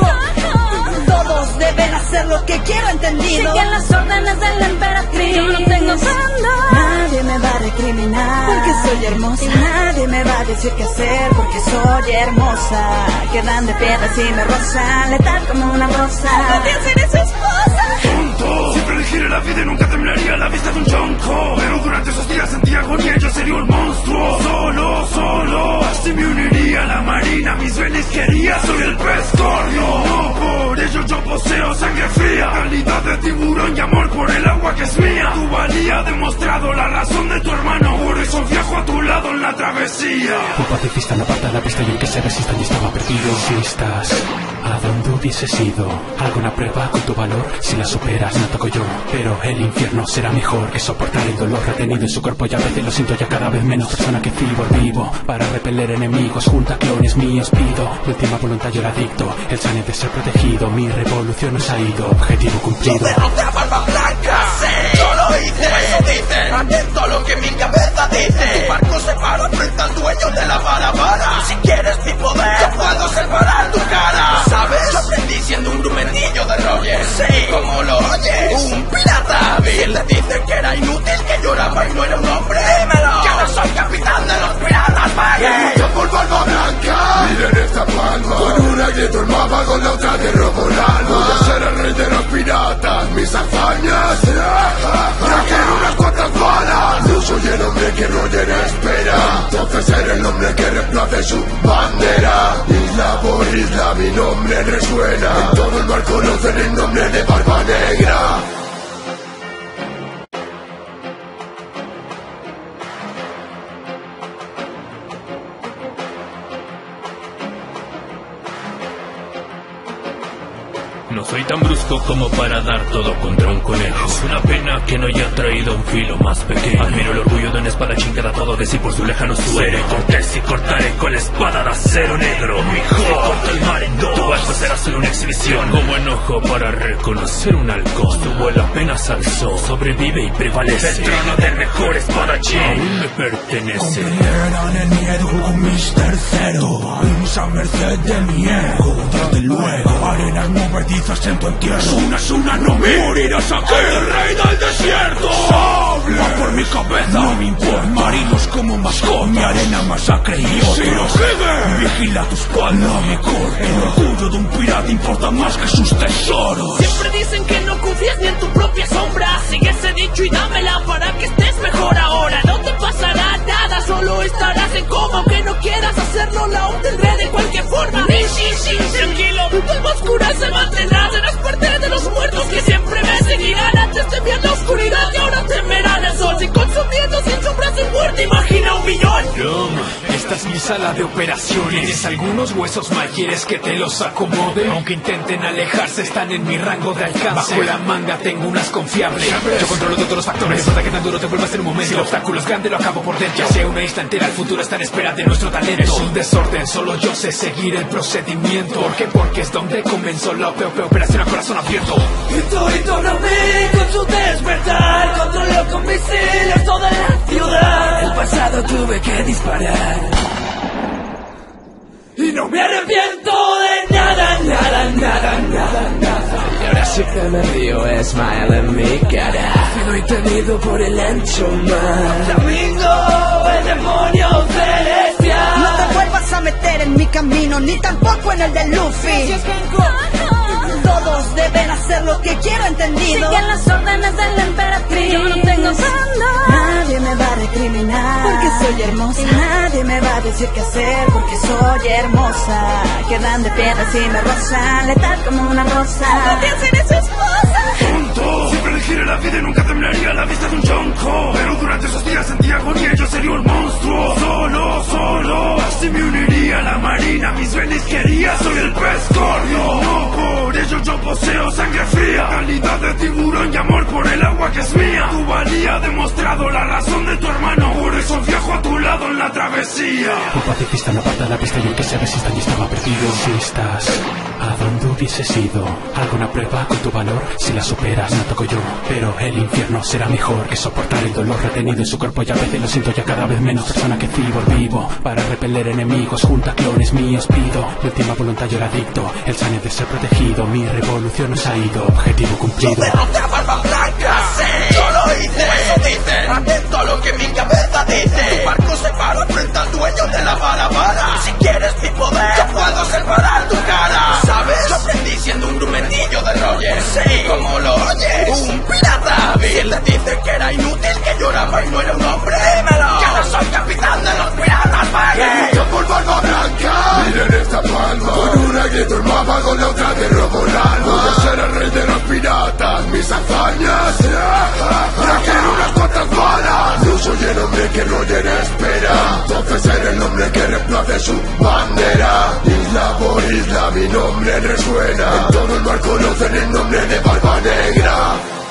Todos deben hacer lo que quiero, entendido. Siguen las órdenes de la emperatriz. Yo no tengo bando. Nadie me va a recriminar porque soy hermosa. Nadie me va a decir qué hacer porque soy hermosa. Quedan de piedras y me rozan, letal como una rosa. Podría ser su esposa. Tonto, siempre elegiré la vida y nunca temblaría a la vista de un chonco. Pero durante esos días sentí agonía, yo sería un monstruo. Solo, solo, así me uniría a la marina. Mis venas quería, soy el pez gordo. No, por ello yo poseo sangre fría, calidad de tiburón y amor por el agua que es mía. Tu valía ha demostrado la razón de tu hermano, por eso viajo a tu lado en la travesía. Un pacifista no aparta la pista y el que se resista y estaba perdido. Si estás a donde hubieses ido, alguna prueba con tu valor, si la superas no toco yo. Pero el infierno será mejor que soportar el dolor retenido en su cuerpo. Y a veces lo siento ya cada vez menos persona que fibor vivo. Para repeler enemigos, junta clones míos pido. Última voluntad yo la dicto, el sane de ser protegido. Mi revolución nos ha ido, objetivo cumplido. Yo derroté a Barba Blanca, sí, yo lo hice, eso dicen. Atento a lo que mi cabeza dice. Tu barco se para frente al dueño de la barabara. Si quieres mi poder, yo puedo separar tu cara. ¿Sabes? Yo aprendí siendo un grumendillo de Roger. Sí, como lo oyes, un pirata hábil. Le dicen que era inútil, que lloraba y no era un hombre. Dímelo, que no soy capitán de los piratas, pague. Yo por Barba Blanca, miren esta palma. Con una grito el mapa, con la otra te robo el alma. Voy a ser el rey de los piratas, mis hazañas. Traje unas cuantas balas. Yo soy el hombre que Roger espera. Entonces seré el hombre que reemplace su bandera. Isla por isla mi nombre resuena. En todo el mar conocen el nombre de Barba Negra. No soy tan brusco como para dar todo contra un conejo. Es una pena que no haya traído un filo más pequeño. Admiro el orgullo de un espadachín que da todo de sí por su lejano suelo. Seré cortés y cortaré con la espada de acero negro. Mi hijo corta el mar en dos. Tu alma será solo una exhibición. Como enojo para reconocer un halcón. Su vuelo apenas alzó, sobrevive y prevalece. El trono del mejor espadachín aún me pertenece. Comprendieron el miedo con mis terceros. Vamos a merced de mi ego. Desde luego, arenas movedizas en tu entierro. Una es una, no me morirás aquí, el rey del desierto. Sable, va por mi cabeza, no me importa. Marinos como mascota, mi arena masacre y odio. Si lo sigue, vigila tu espalda, me corre. El orgullo de un pirata importa más que sus tesoros. Siempre dicen que no confías ni en tu propia sombra. Sigue ese dicho y dámela para que estés mejor ahora. No te pasará nada, solo estarás en coma. Aunque no quieras hacerlo, la obtendré de cualquier forma. Sí, sí, sí, tranquilo, tu alma oscura se mantendrá. Serás parte de los muertos que siempre me seguirán. Antes temían la oscuridad y ahora temerán el sol. Si consumiendo sin sombras sin muerte, imagina un millón. Esta es mi sala de operaciones. Tienes algunos huesos mal, quieres que te los acomode. Aunque intenten alejarse, están en mi rango de alcance. Bajo la manga tengo unas confiables. Yo controlo todos los factores. Recuerda que tan duro te vuelvas en un momento. Si el obstáculo es grande, lo acabo por dentro. Sea una isla entera, el futuro está en espera de nuestro talento. Es un desorden, solo yo sé seguir el procedimiento. ¿Por qué? Porque es donde comenzó la O P O operación a corazón abierto. Y tú y tú no me con su despertar. Controleo con misiles toda la ciudad. El pasado tuve que me río, smile en mi cara. Fui tenido por el ancho mar. Flamingo, el demonio celestial. No te vuelvas a meter en mi camino, ni tampoco en el de Luffy. Todos deben hacer lo que quiero, entendido. Siguen las órdenes de la emperatriz. Yo no tengo bando. Nadie me va a recriminar porque soy hermosa. Nadie me va a decir qué hacer porque soy hermosa. Quedan de piedras y me rozan, letal como una rosa. Podría ser su esposa. Tonto, siempre elegiré la vida y nunca temblaría a la vista de un chonco. Pero durante esos días sentía agonía y yo sería un monstruo. Solo, solo, así me uniría a la marina. Mis venis quería, soy el pez gordo. No, por ello yo poseo sangre fría, calidad de tiburón y amor por el agua que es mía. Tu valía ha demostrado la razón de tu hermano, por eso viajo a tu lado en la travesía. Un pacifista no aparta la pista y el que se resista y estaba perdido. Si estás a donde hubieses ido, alguna prueba con tu valor, si la superas no toco yo. Pero el infierno será mejor que soportar el dolor retenido en su cuerpo, y a veces lo siento ya cada vez menos. Persona que cibor vivo para repeler enemigos, junta clones míos pido. Mi última voluntad yo era adicto, el sueño de ser protegido. Mi revolución nos ha ido, objetivo cumplido. Yo derroté a Barba Blanca, sí, yo lo hice, eso dicen. Atento a lo que mi cabeza dice. Tu barco se paró frente al dueño de la vara vara. Si quieres mi poder, yo puedo separar tu cara. ¿Sabes? Yo aprendí siendo un grumendillo de Roger. Sí, como lo oyes, un pirata. ¿Quién te dice que era inútil, que lloraba y no era un hombre? Dímelo, que ahora soy capitán de los piratas, ¿vale? Yo por Barba Blanca, miren esta palma. Con una grito el mapa, con la otra te robo el alma. Voy a ser el rey de los piratas, mis hazañas trajeron unas cuantas balas. Yo soy el hombre que Roger espera, entonces seré el hombre que reemplace su bandera. Isla por isla mi nombre resuena, en todo el mar conocen el nombre de Barba Negra.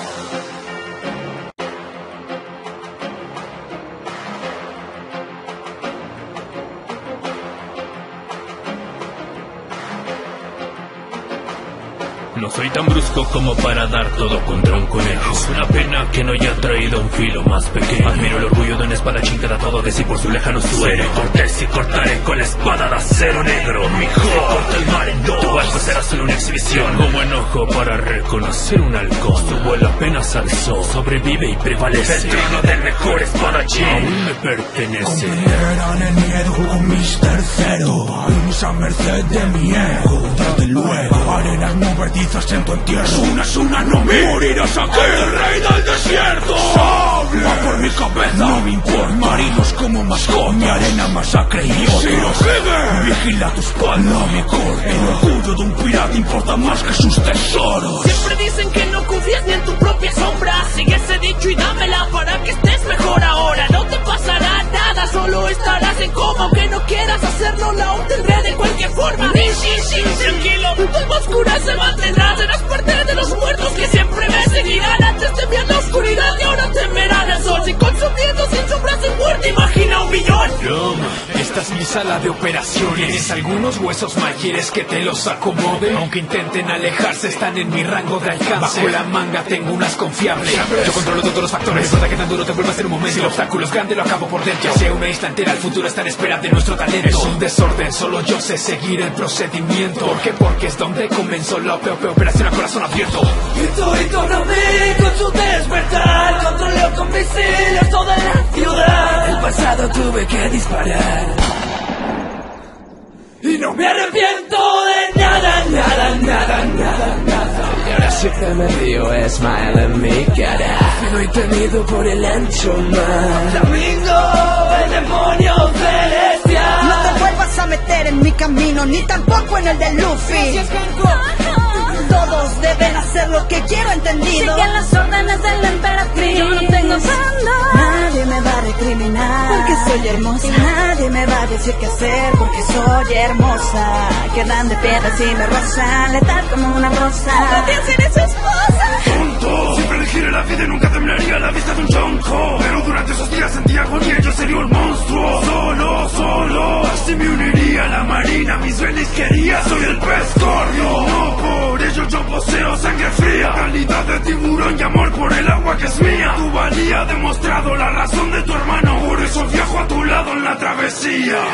No soy tan brusco como para dar todo contra un conejo. Es una pena que no haya traído un filo más pequeño. Admiro el orgullo de un espadachín que da todo de sí por su lejano suelo. Seré cortés y cortaré con la espada de acero negro. Mi hijo corta el mar en dos. Tu barco será solo una exhibición, como enojo para reconocer un halcón. Su vuelo apenas alzó, sobrevive y prevalece. El trono del mejor espadachín aún me pertenece. Comprendieran el miedo con mis terceros, vamos a merced de mi ego. Desde luego, arenas movedizas en tu entierro. Una una no me morirás aquí, el rey del desierto. Sable, va por mi cabeza, no me importa. Marinos como mascota, mi arena masacre y odio. Si lo sigue, vigila tu espalda, no me corto. El orgullo de un pirata importa más que sus tesoros. Siempre dicen que no confías ni en tu propia sombra. Sigue ese dicho y dámela para que estés mejor ahora. No te pasará nada, solo estarás en coma. Aunque no quieras hacerlo, la obtendré de cualquier forma. Sí, sí, sí, tranquilo, tu alma oscura se mantendrá. Serás parte de los muertos que siempre me seguirán. Antes temían la oscuridad y ahora temerán el sol. Sin consumiendo, sin sombras en muerte, imagina un millón. Esta es mi sala de operaciones. ¿Tienes algunos huesos mal? ¿Quieres que te los acomode? Aunque intenten alejarse, están en mi rango de alcance. Bajo la manga tengo unas confiables. Yo controlo todos los factores. No importa que tan duro te vuelvas en un momento. Si el obstáculo es grande, lo acabo por dentro. Ya sea una isla entera, el futuro está en espera de nuestro talento. Es un desorden, solo yo sé seguir el procedimiento. ¿Por qué? Porque es donde comenzó la P O P, operación a corazón abierto. Y tú y todo a mí con su despertar. Controleo con misiles toda la ciudad. El pasado tuve que disparar y no me arrepiento de nada, nada, nada, nada, nada. Y ahora sí que me río, smile en mi cara. Fui tenido por el ancho mar. Flamingo, el demonio celestial. No te vuelvas a meter en mi camino, ni tampoco en el de Luffy. Todos deben hacer lo que quiero, entendido. Siguen las órdenes de la emperatriz. Yo no tengo bando. Nadie me va a recriminar porque soy hermosa. Nadie me va a decir qué hacer porque soy hermosa. Quedan de piedras y me rozan, letal como una rosa. Podría ser su esposa. Tonto, siempre elegiré la vida y nunca temblaría a la vista de un chonco. Pero durante esos días sentía agonía y yo sería un monstruo. Solo, solo, así me uniría a la marina. Mis venis quería, soy el pez gordo. No, por ello yo poseo sangre fría, calidad de tiburón y amor por el agua que es mía. Tu valía ha demostrado la razón de tu hermano, por eso viajo a tu lado en la travesía.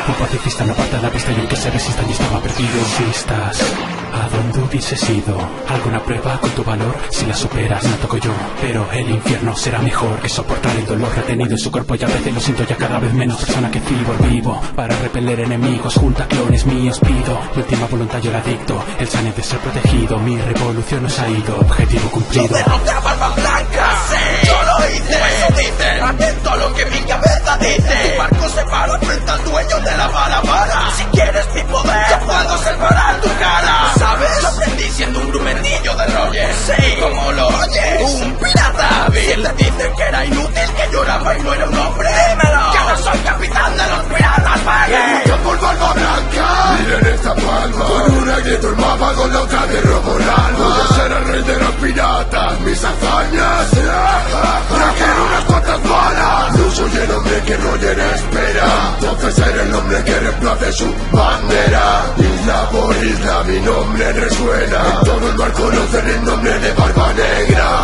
Un pacifista no aparta la pista y aunque se resistan y estaba perdido. Si estás a donde hubieses ido, alguna prueba con tu valor, si la superas no toco yo, pero el infierno será mejor que soportar el dolor retenido en su cuerpo. Y a veces lo siento ya cada vez menos. Persona que vivo, vivo para repeler enemigos, junta clones míos pido. Mi última voluntad yo la dicto, el sane de ser protegido. Mi revolución nos ha ido, objetivo cumplido. Yo derroté a Barba Blanca, sí, yo lo hice, eso dicen. Atento a lo que mi cabeza dice. Tu barco se paró frente al dueño de la vara vara. Si quieres mi poder, yo puedo separar tu cara. ¿Sabes? Yo aprendí siendo un grumendillo de Roger. Sí, como lo oyes, un pirata hábil. Te dicen que era inútil, que lloraba y no era un hombre. Dímelo, yo no soy capitán de los piratas, vaya. Yo por Barba Blanca, miren esta palma. Con una grito el mapa, con la otra te robo el alma. Voy a ser el rey de los piratas, mis hazañas. Ahora quiero unas cuantas balas. No soy el hombre que Roger espera, entonces seré el hombre que reemplace su bandera. Isla por isla mi nombre resuena. En todo el mar conocen el nombre de Barba Negra.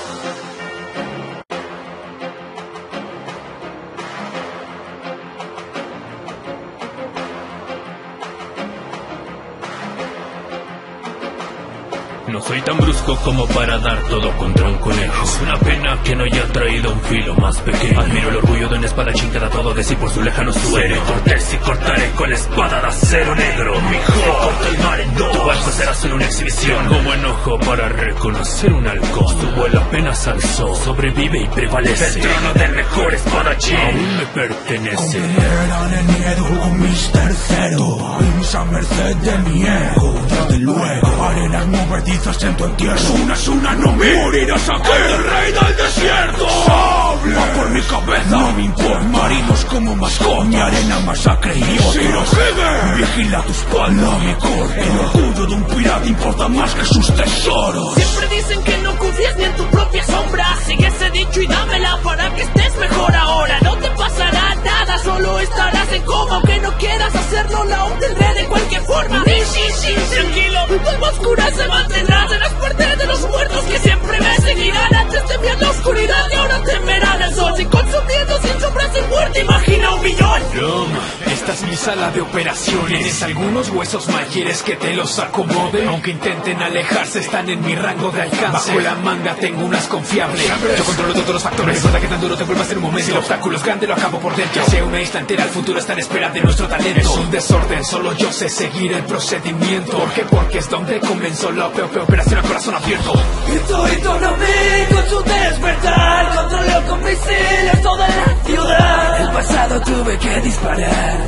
No soy tan brusco como para dar todo contra un conejo. Es una pena que no haya traído un filo más pequeño. Admiro el orgullo de un espadachín que da todo de sí por su lejano sueño. Seré cortés y cortaré con la espada de acero negro. Mi hijo corta el mar en dos. Tu barco será solo una exhibición. Como enojo para reconocer un halcón. Su vuelo apenas alzó, sobrevive y prevalece. El trono del mejor espadachín aún me pertenece. Consideran el miedo con mis terceros. Piensa merced de mi ego. Desde luego, arenas movedizas en tu entierro. Una es una, no me morirás aquí. El rey del desierto. Sable. Va por mi cabeza, no me importa. Marinos como mascota. Mi arena masacre y odio. Si no sigue, vigila tu espalda. Me corta. El orgullo de un pirata importa más que sus tesoros. Siempre dicen que no confías ni en tu propia sombra. Sigue ese dicho y dámela para que estés mejor ahora. No te pasará nada, solo estarás en coma. Aunque no quieras hacerlo, la obtendré de cualquier forma. Sí, sí, sí, tranquilo, tu alma oscura se mantendrá. Serás parte de los muertos que siempre me seguirán. Antes temían la oscuridad y ahora temerán el sol. Sin consumiendo, sin sombras, sin muerte, imagina un millón. Esta es mi sala de operaciones. Tienes algunos huesos mal, quieres que te los acomode. Aunque intenten alejarse, están en mi rango de alcance. Bajo la manga tengo unas confiables. Yo controlo todos los factores. No importa que tan duro te vuelvas en un momento. Si el obstáculo es grande, lo acabo por dentro. Ya sea una isla entera, el futuro está en espera de nuestro talento. Es un desorden, solo yo sé seguir el procedimiento. ¿Por qué? Porque es donde comenzó la P O P operación a corazón abierto. Y tú y tú no me con su despertar. Controleo con misiles toda la ciudad. El pasado tuve que disparar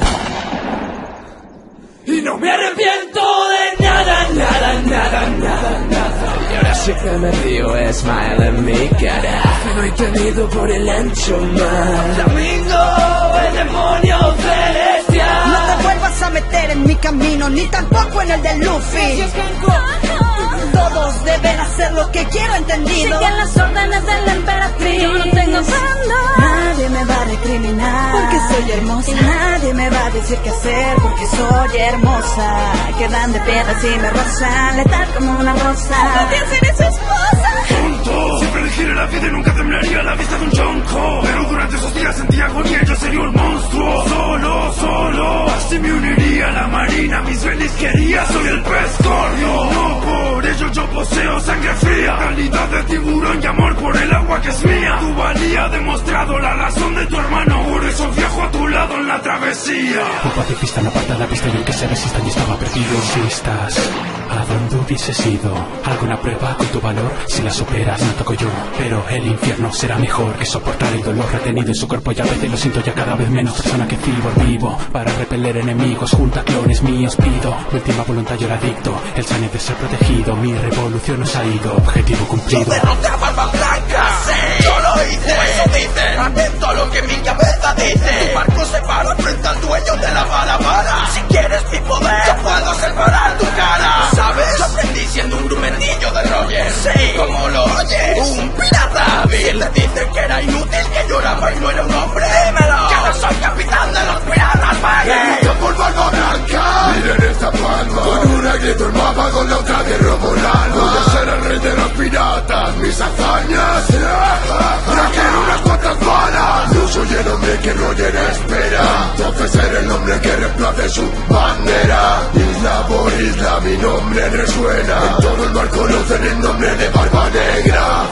y no me arrepiento de nada, nada, nada, nada, nada. Y ahora siempre me río, smile en mi cara. Fui tenido por el ancho mar. Flamingo, el demonio celestial. No te vuelvas a meter en mi camino, ni tampoco en el de Luffy. Todos deben hacer lo que quiero, entendido. Siguen las órdenes de la emperatriz. Yo no tengo bando. Nadie me va a recriminar porque soy hermosa. Nadie me va a decir qué hacer porque soy hermosa. Quedan de piedras y me rozan, letal como una rosa. Podría ser su esposa. Tonto, siempre elegí la vida y nunca temblaría a la vista de un chonco. Pero durante esos días sentí agonía, yo sería un monstruo. Solo, solo, así me uniría a la marina. Mis velis quería, soy el pez gordo. No por ello yo poseo sangre fría, calidad de tiburón y amor por el agua que es mía. Tu valía ha demostrado la razón de tu hermano, por eso viajo a tu lado en la travesía. Un pacifista no aparta la pista y aunque se resistan y estaba perdido. Si estás a donde hubieses ido, alguna prueba con tu valor, si la superas no toco yo, pero el infierno será mejor que soportar el dolor retenido en su cuerpo. Y a veces lo siento ya cada vez menos. Persona que vivo, vivo para repeler enemigos, junta clones míos pido. Mi última voluntad yo la dicto, el sane de ser protegido. Mi revolución nos ha ido, objetivo cumplido. Yo derroté a Barba Blanca, sí, yo lo hice, eso dicen. Atento a lo que mi cabeza dice. Tu barco se paró frente al dueño de la vara vara. Si quieres mi poder, yo puedo separar tu cara. ¿Sabes? Yo aprendí siendo un grumendillo de Roger. Sí, como lo oyes, un pirata hábil. Te dicen que era inútil, que lloraba y no era un hombre. Dímelo, que no soy capitán de los piratas, vaya. Yo por Barba Blanca, miren esta palma. Con una grito el mapa, con la otra te robo el alma. Voy a ser el rey de los piratas, mis hazañas. Ahora quiero unas cuantas balas. No soy el nombre que Roger espera. Entonces seré el nombre que reemplace su bandera. Isla por isla mi nombre resuena. En todo el mar conocen el nombre de Barba Negra.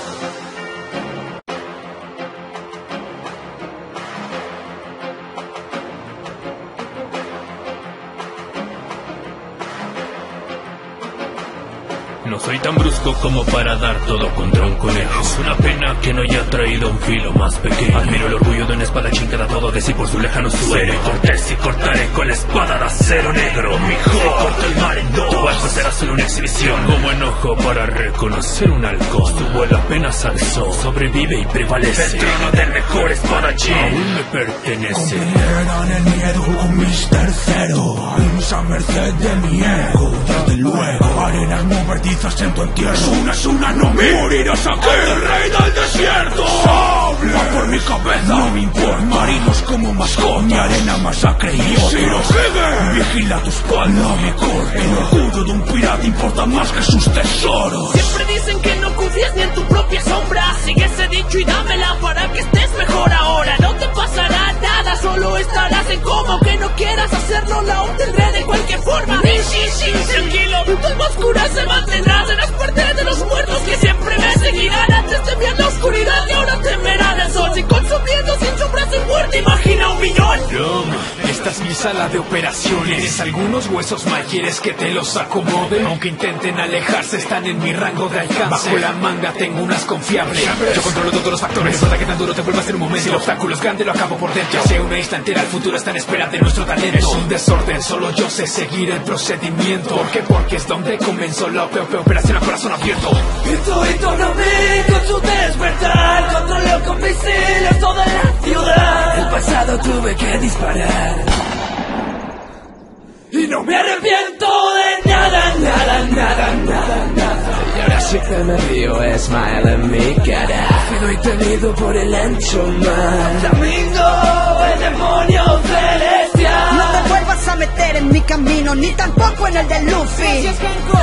No soy tan brusco como para dar todo contra un conejo. Es una pena que no haya traído un filo más pequeño. Admiro el orgullo de un espadachín que da todo de sí por su lejano sueño. Seré cortés y cortaré con la espada de acero negro. Mi hijo corta el mar en dos. Tu barco será solo una exhibición. Como enojo para reconocer un halcón. Su vuelo apenas alzó, sobrevive y prevalece. El trono del mejor espadachín aún me pertenece. Comprendieron el miedo con mis terceros. Hay a merced de mi ego. Desde luego, arenas movedizas en tu entierro. Es una, es una, no me morirás aquí, el rey del desierto. Sable, va por mi cabeza, no me importa. Marinos como mascota, mi arena masacre y odio. Si no sigue, vigila tu espalda, no me corte. El orgullo de un pirata importa más que sus tesoros. Siempre dicen que no confíes ni en tu propia sombra. Sigue ese dicho y dámela para que estés mejor ahora. No te pasará nada, solo estarás en coma. Aunque no quieras hacerlo, la obtendré de cualquier forma. Sí, sí, sí, tranquilo, tu alma oscura se mantendrá. Serás parte de los muertos que siempre me seguirán. Antes temían la oscuridad y ahora temerán el sol. Sin consumiendo, sin sombras, sin muerte, imagina un millón. Esta es mi sala de operaciones. Tienes algunos huesos mal, quieres que te los acomode. Aunque intenten alejarse, están en mi rango de alcance. Bajo la manga tengo unas confiables. Yo controlo todos los factores. No importa que tan duro te vuelvas en un momento. Si el obstáculo es grande, lo acabo por dentro. Ya sea una isla entera, el futuro está en espera de nuestro talento. Es un desorden, solo yo sé seguir el procedimiento. ¿Por qué? Porque es donde comenzó la P O P, operación a corazón abierto. Esto y todo mí con su despertar. Controleo con misiles toda la ciudad. El pasado tuve que disparar y no me arrepiento de nada, nada, nada, nada, nada. Y ahora sí que me río, smile en mi cara. Fui tenido por el ancho mar. Flamingo, el demonio celestial. No te vuelvas a meter en mi camino, ni tampoco en el de Luffy.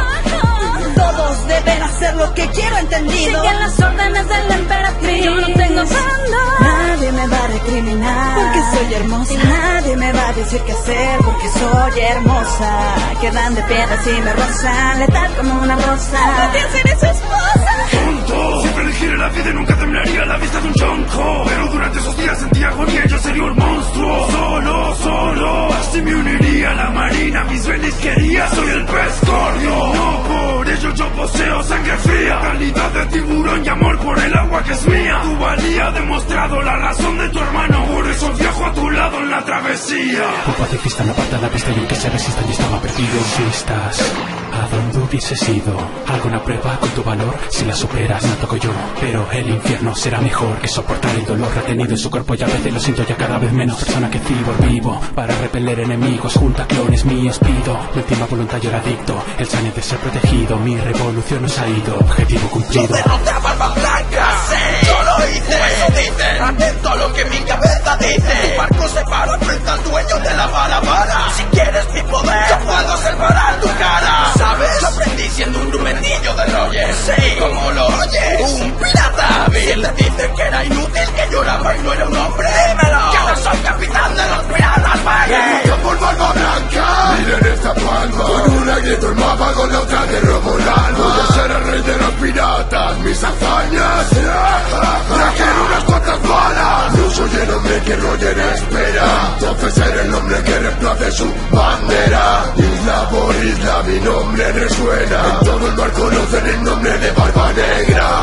Todos deben hacer lo que quiero, entendido. Siguen las órdenes de la emperatriz. Yo no tengo bando. Nadie me va a recriminar porque soy hermosa. Y nadie me va a decir qué hacer porque soy hermosa. Quedan de piedras y me rozan, letal como una rosa. Podría ser su esposa. Tonto, siempre elegiré la vida y nunca temblaría a la vista de un chonco. Pero durante esos días sentía agonía, yo sería un monstruo. Solo, solo, así me uniría a la marina. Mis belis quería, soy el pez gordo. No por ello yo poseo sangre fría, calidad de tiburón y amor por el agua que es mía. Tu valía ha demostrado la razón de tu hermano, por eso viajo a tu lado en la travesía. Un pacifista no aparta la pista y el que se resista y estaba perdido. Si estás a donde hubieses ido, alguna prueba con tu valor, si la superas no toco yo. Pero el infierno será mejor que soportar el dolor retenido en su cuerpo. Y a veces lo siento ya cada vez menos persona que cibor vivo. Para repeler enemigos junto a clones míos pido mi última voluntad yo la dicto, el sueño de ser protegido. Mi revolución nos ha ido, objetivo cumplido. Yo derroté a Barba Blanca, sí, yo lo hice, eso dicen. Atento a lo que mi cabeza dice. Tu barco se paró frente al dueño de la bala bala. Si quieres mi poder, yo puedo separar tu cara. ¿Sabes? Yo aprendí siendo un rumenillo de Roger. Sí, como lo oyes, un pirata. Si te dicen que era inútil, que lloraba y no era un hombre, dímelo. Que no soy capitán de los piratas, vaya. Yo por Barba Blanca, miren esta palma. Con una grito el mapa, con la otra te robo el alma. Voy a ser el rey de los piratas, mis hazañas trajeron unas cuantas balas. Yo soy el hombre que Roger espera. Entonces seré el nombre que reemplace su bandera. Isla por isla mi nombre resuena. En todo el mar conocen el nombre de Barba Negra.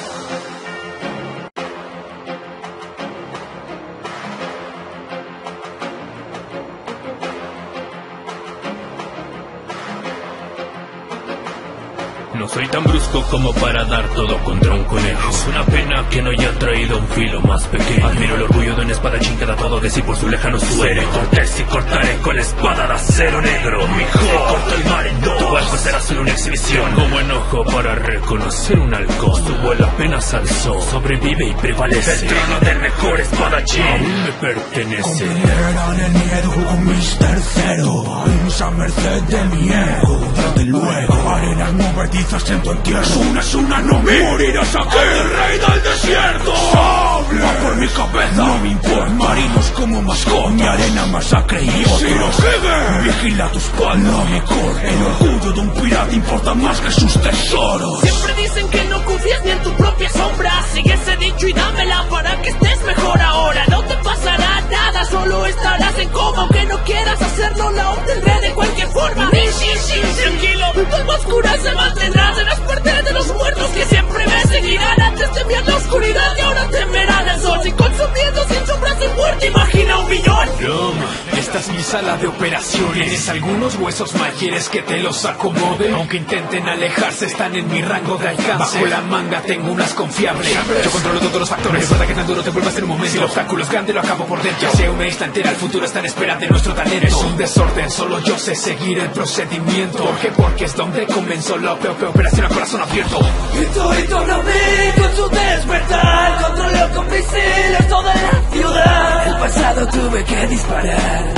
No soy tan brusco como para dar todo contra un conejo. Es una pena que no haya traído un filo más pequeño. Admiro el orgullo de un espadachín que da todo de sí por su lejano sueño. Seré cortés y cortaré con la espada de acero negro. Mi hijo corta el mar en dos. Tu barco será solo una exhibición. Como enojo para reconocer un halcón. Su vuelo apenas alzó, sobrevive y prevalece. El trono del mejor espadachín aún me pertenece. Comprendieran el miedo con mis terceros. Vamos a merced de mi ego. Desde luego, arenas movedizas en tu entierro. Una es una, no me morirás aquí, el rey del desierto. Sable, va por mi cabeza, no me importa. Marinos como mascota, mi arena masacre y otro. Si no sigue, vigila tu espalda, no me corte. El orgullo de un pirata importa más que sus tesoros. Siempre dicen que no confías ni en tu propia sombra. Sigue ese dicho y dámela para que estés mejor ahora. No te pasará nada, solo estarás en coma. Aunque no quieras hacerlo, la obtendré de cualquier forma. Sí, sí, sí, tranquilo, tu alma oscura se mantendrá. Serás parte de los muertos que siempre me seguirán. Antes temían la oscuridad y ahora temerán el sol. Sin consumiendo, sin sombras de muerte, imagina un millón. Esta es mi sala de operaciones. Tienes algunos huesos mal, quieres que te los acomode. Aunque intenten alejarse, están en mi rango de alcance. Bajo la manga tengo unas confiables. Yo controlo todos los factores. No importa que tan duro te vuelvas en un momento. Si el obstáculo es grande, lo acabo por dentro. Ya sea una isla entera, el futuro está en espera de nuestro talento. Es un desorden, solo yo sé seguir el procedimiento. ¿Por qué? Porque es donde comenzó la P O P operación a corazón abierto. Y tú y tu Robin con su despertar controló con misiles toda la ciudad. El pasado tuve que disparar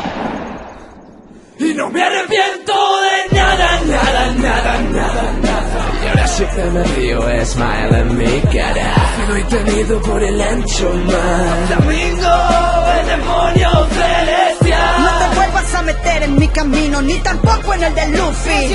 y no me arrepiento de nada, nada, nada, nada, nada. Y ahora sí que me río, smile en mi cara. Fui tenido por el ancho mar. Flamingo, el demonio celestial. No te vuelvas a meter en mi camino, ni tampoco en el de Luffy.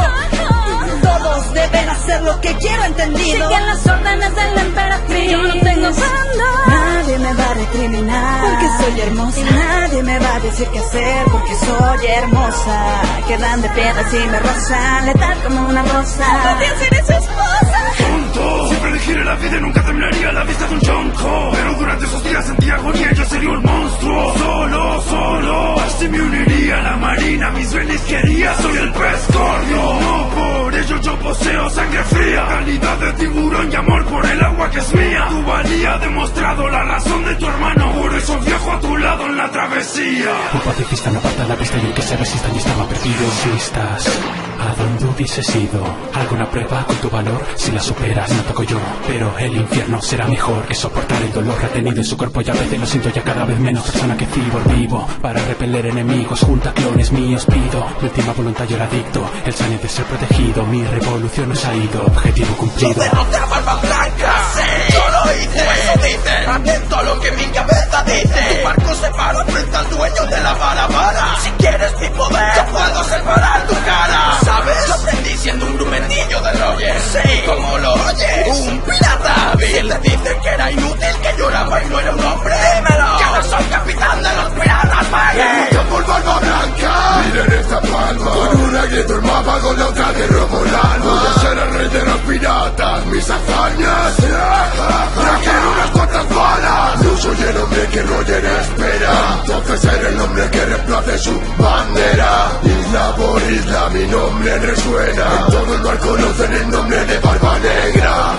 Todos deben hacer lo que quiero, entendido. Siguen las órdenes de la emperatriz. Yo no tengo bando. Nadie me va a recriminar porque soy hermosa. Y nadie me va a decir qué hacer porque soy hermosa. Quedan de piedras y me rozan, letal como una rosa. Podría ser su esposa. Tonto, siempre elegiré la vida y nunca terminaría a la vista de un chonco. Pero durante esos días sentí agonía, yo sería un monstruo. Solo, solo, así me uniría a la marina. Mis venis quería, soy el pez gordo. No, por ello yo poseo sangre fría, calidad de tiburón y amor por el agua que es mía. Tu valía ha demostrado la razón de tu hermano, por eso viajo a tu lado en la travesía. Un pacifista no aparta la vista y el que se resista y estaba perdido. Si estás a donde hubieses ido, alguna prueba con tu valor, si la superas no toco yo, pero el infierno será mejor que soportar el dolor retenido en su cuerpo. Y a veces lo siento ya cada vez menos persona que cibor vivo para repeler enemigos, junta clones míos pido. Mi última voluntad yo era adicto, el sueño de ser protegido. Mi revolución nos ha ido, objetivo cumplido. Yo derroté a Barba Blanca, sí, yo lo hice, eso dicen. Atento a lo que mi cabeza dice. Tu barco se paró frente al dueño de la vara vara. Si quieres mi poder, yo puedo separar tu cara. ¿Sabes? Yo aprendí siendo un grumendillo de Roger. Sí, como lo oyes, un pirata hábil. Si te dicen que era inútil, que lloraba y no era un hombre, dímelo. Que ahora soy capitán de los piratas, vaya. Yo por Barba Blanca, miren esta palma. Con una grito el mapa, con la otra que robo el alma. Voy a ser el rey de los piratas, mis hazañas. Ya quiero unas cuantas balas. Yo soy el hombre que Roger espera. Entonces seré el hombre que reemplace su bandera. Isla por isla mi nombre resuena. En todo el mar conocen el nombre de Barba Negra.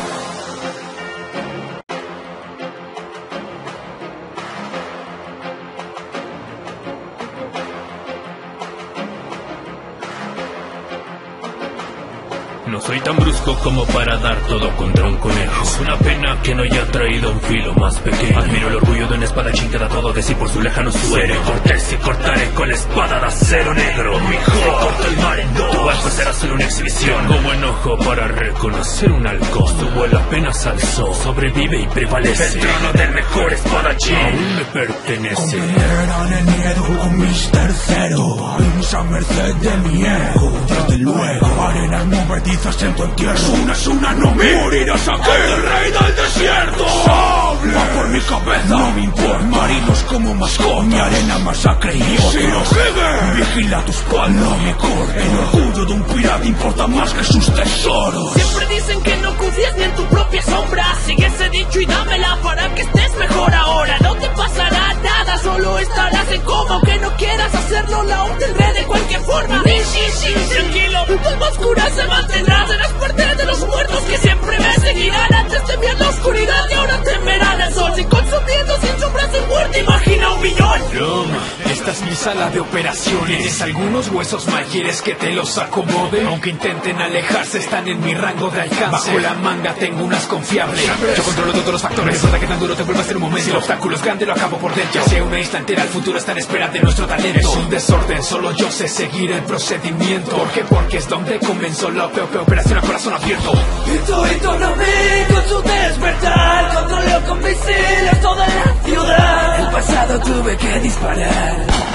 No soy tan brusco como para dar todo contra un conejo. Es una pena que no haya traído un filo más pequeño. Admiro el orgullo de un espadachín que da todo de sí por su lejano suelo. Seré cortés y cortaré con la espada de acero negro. Mi hijo corta el mar en dos. Tu alfa será solo una exhibición. Como enojo para reconocer un halcón. Tu vuelo apenas alzó, sobrevive y prevalece. El trono del mejor espadachín aún me pertenece. Comprendieran el miedo con mis terceros. Vamos a merced de mi ego. Desde luego, arenas movedizas en tu entierro. Una es una, no me morirás aquí, el rey del desierto. Sable, va por mi cabeza, no me importa. Marinos como mascota, mi arena masacre y otro. Si no sigue, vigila tu espalda, no me corte. El orgullo de un pirata importa más que sus tesoros. Siempre dicen que no confías ni en tu propia sombra. Sigue ese dicho y dámela para que estés mejor ahora. No te pasará nada, solo estarás en coma. Aunque no quieras hacerlo, la obtendré de cualquier forma. Sí, sí, sí, tranquilo, tu alma oscura se mantendrá. Serás parte de los muertos que siempre me seguirán. Antes temían la oscuridad y ahora temerán el sol. Sin consumiendo, sin sombras de muerte, imagina un un millón. Roma, esta es mi sala de operaciones. Tienes algunos huesos mal, quieres que te los acomode. Aunque intenten alejarse, están en mi rango de alcance. Bajo la manga tengo unas confiables. Yo controlo todos los factores. Recuerda que tan duro te vuelva a ser un momento. Si el obstáculo es grande, lo acabo por dentro. Ya sea una isla entera, el futuro está en espera de nuestro talento. Es un desorden, solo yo sé seguir el procedimiento. ¿Por qué? Porque es donde comenzó la P O P operación a corazón abierto. Intuitóname con su despertar, controleo con misiles toda la ciudad. El pasado tuve que disparar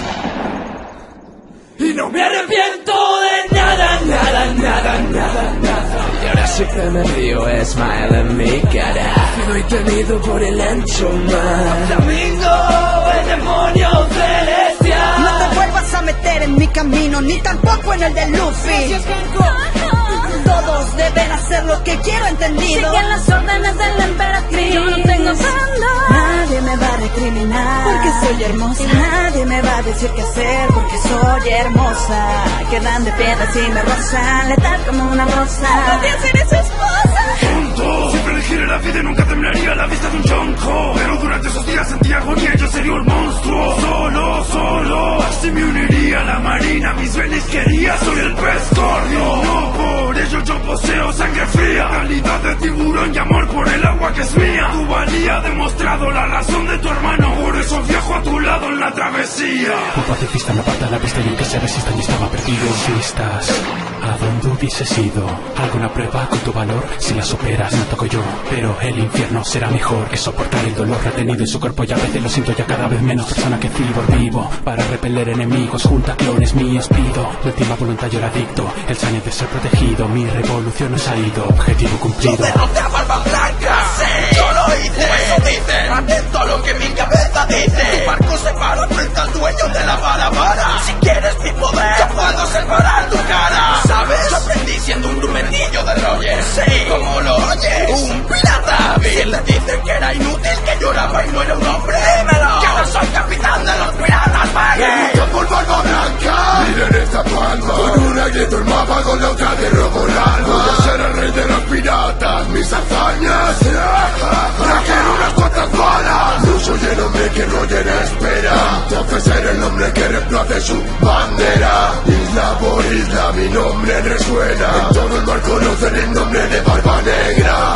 y no me arrepiento de nada, nada, nada, nada, nada. Y ahora siempre me río, smile en mi cara. Me doy tenido por el ancho mar. Flamingo, el demonio celestial. No te vuelvas a meter en mi camino, ni tampoco en el de Luffy. Todos deben hacer lo que quiero, entendido. Siguen las órdenes de la emperatriz. Yo no tengo perdón. Nadie me va a recriminar porque soy hermosa. Nadie me va a decir qué hacer porque soy hermosa. Quedan de piedras y me rozan, letal como una rosa. Podría ser su esposa. Tonto, siempre elegiré la vida y nunca temblaría a la vista de un chonco. Pero durante esos días sentí agonía, yo sería un monstruo. Solo, solo, así me uniría a la marina. Mis venas quería, soy el pez gordo. No por ello yo poseo sangre fría, calidad de tiburón y amor por el agua que es mía. Tu valía ha demostrado la razón de tu hermano, por eso viajo a tu lado en la travesía. Un pacifista me aparta la pista y aunque se resistan y estaba perdido. Si estás a donde hubieses ido, alguna prueba con tu valor, si la superas no toco yo. Pero el infierno será mejor que soportar el dolor retenido en su cuerpo. Y a veces lo siento ya cada vez menos persona que cibor vivo. Para repeler enemigos junta clones míos pido. La última voluntad yo la dicto, el sueño de ser protegido. Mi revolución no se ha ido, objetivo cumplido. Yo derroté a Barba Blanca, sí, yo lo hice, eso dicen. Atento a lo que mi cabeza dice. Tu barco se para frente al dueño de la barabara. Si quieres mi poder, yo puedo separar tu cara. ¿Sabes? Yo aprendí siendo un grumendillo de Roger. Sí, como lo oyes, un pirata hábil. Le dicen que era inútil, que lloraba y no era un hombre. Dímelo, que no soy capitán de los piratas, pague. Yo por Barba Blanca, miren esta palma. Con una grito el mapa, con la otra de robo el alma. Voy a ser el rey de los piratas, mis hazañas. Traje unas cuantas balas. No soy el hombre que Roger espera. Entonces seré el hombre que reemplace su bandera. Isla por isla mi nombre resuena. En todo el mar conocen el nombre de Barba Negra.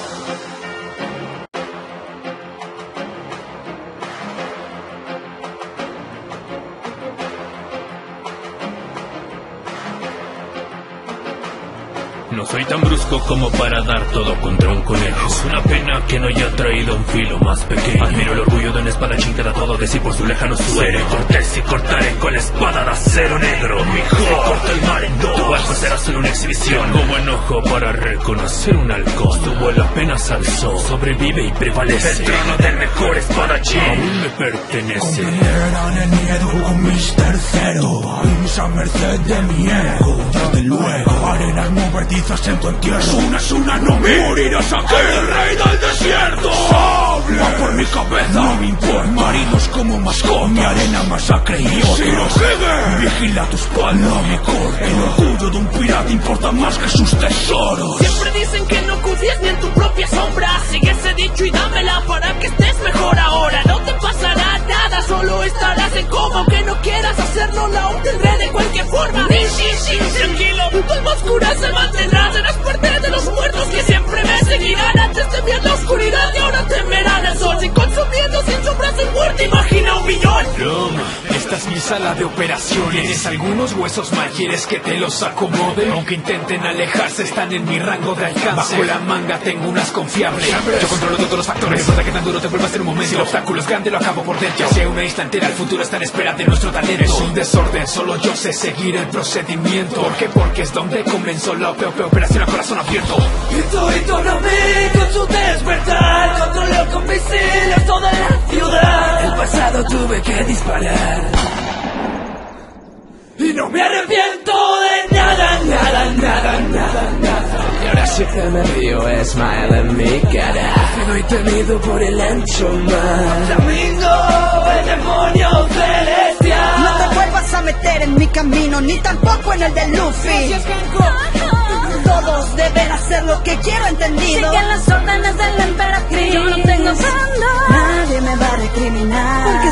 No soy tan brusco como para dar todo contra un conejo. Es una pena que no haya traído un filo más pequeño. Admiro el orgullo de un espadachín que da todo de sí por su lejano suelo. Seré cortés y cortaré con la espada de acero negro. Mi hijo corta el mar en dos. Tu barco será solo una exhibición. Como enojo para reconocer un halcón. Tu vuelo apenas alzó, sobrevive y prevalece. El trono del mejor espadachín aún me pertenece. Comprendieran el miedo con mis terceros. Vais a merced de mi ego. Desde luego, arenas movedizas en tu entierro. Una es una, no me morirás aquí, el rey del desierto. Sable, va por mi cabeza, no me importa. Marinos como mascota, mi arena masacre y odio. Si no sigue, vigila tu espalda, no me corte. El orgullo de un pirata importa más que sus tesoros. Siempre dicen que no confíes ni en tu propia sombra. Sigue ese dicho y dámela para que estés mejor ahora. No te pasará nada, solo estarás en coma. Aunque no quieras hacerlo, la obtendré de cualquier forma. Sí, sí, sí, tranquilo, tu alma oscura se mantendrá. Serás parte de los muertos que siempre me seguirán. Antes temían la oscuridad y ahora temerán el sol. Sin consumiendo, sin sombras, sin muerte, imagina un millón. Roma, esta es mi sala de operaciones. Tienes algunos huesos mal, quieres que te los acomode. Aunque intenten alejarse, están en mi rango de alcance. Bajo la manga tengo unas confiables. Yo controlo todos los factores. Recuerda que tan duro te vuelva a ser un momento. Si el obstáculo es grande, lo acabo por dentro. Ya sea una isla entera, el futuro está en espera de nuestro talento. Es un desorden, solo yo sé seguir el procedimiento. ¿Por qué? Porque es donde comenzó la P O P operación a corazón abierto. Intuitóname con su despertar, controleo con misiles toda la ciudad. El pasado tuve que disparar y no me arrepiento de nada, nada, nada, nada, nada. Y ahora siempre me río, smile en mi cara. Me doy tenido por el ancho mar. Flamingo, el demonio celestial. No te vuelvas a meter en mi camino, ni tampoco en el de Luffy. Todos deben hacer lo que quiero, entendido. Siguen las órdenes de la emperatriz. Yo no tengo perdón. Nadie me va a recriminar porque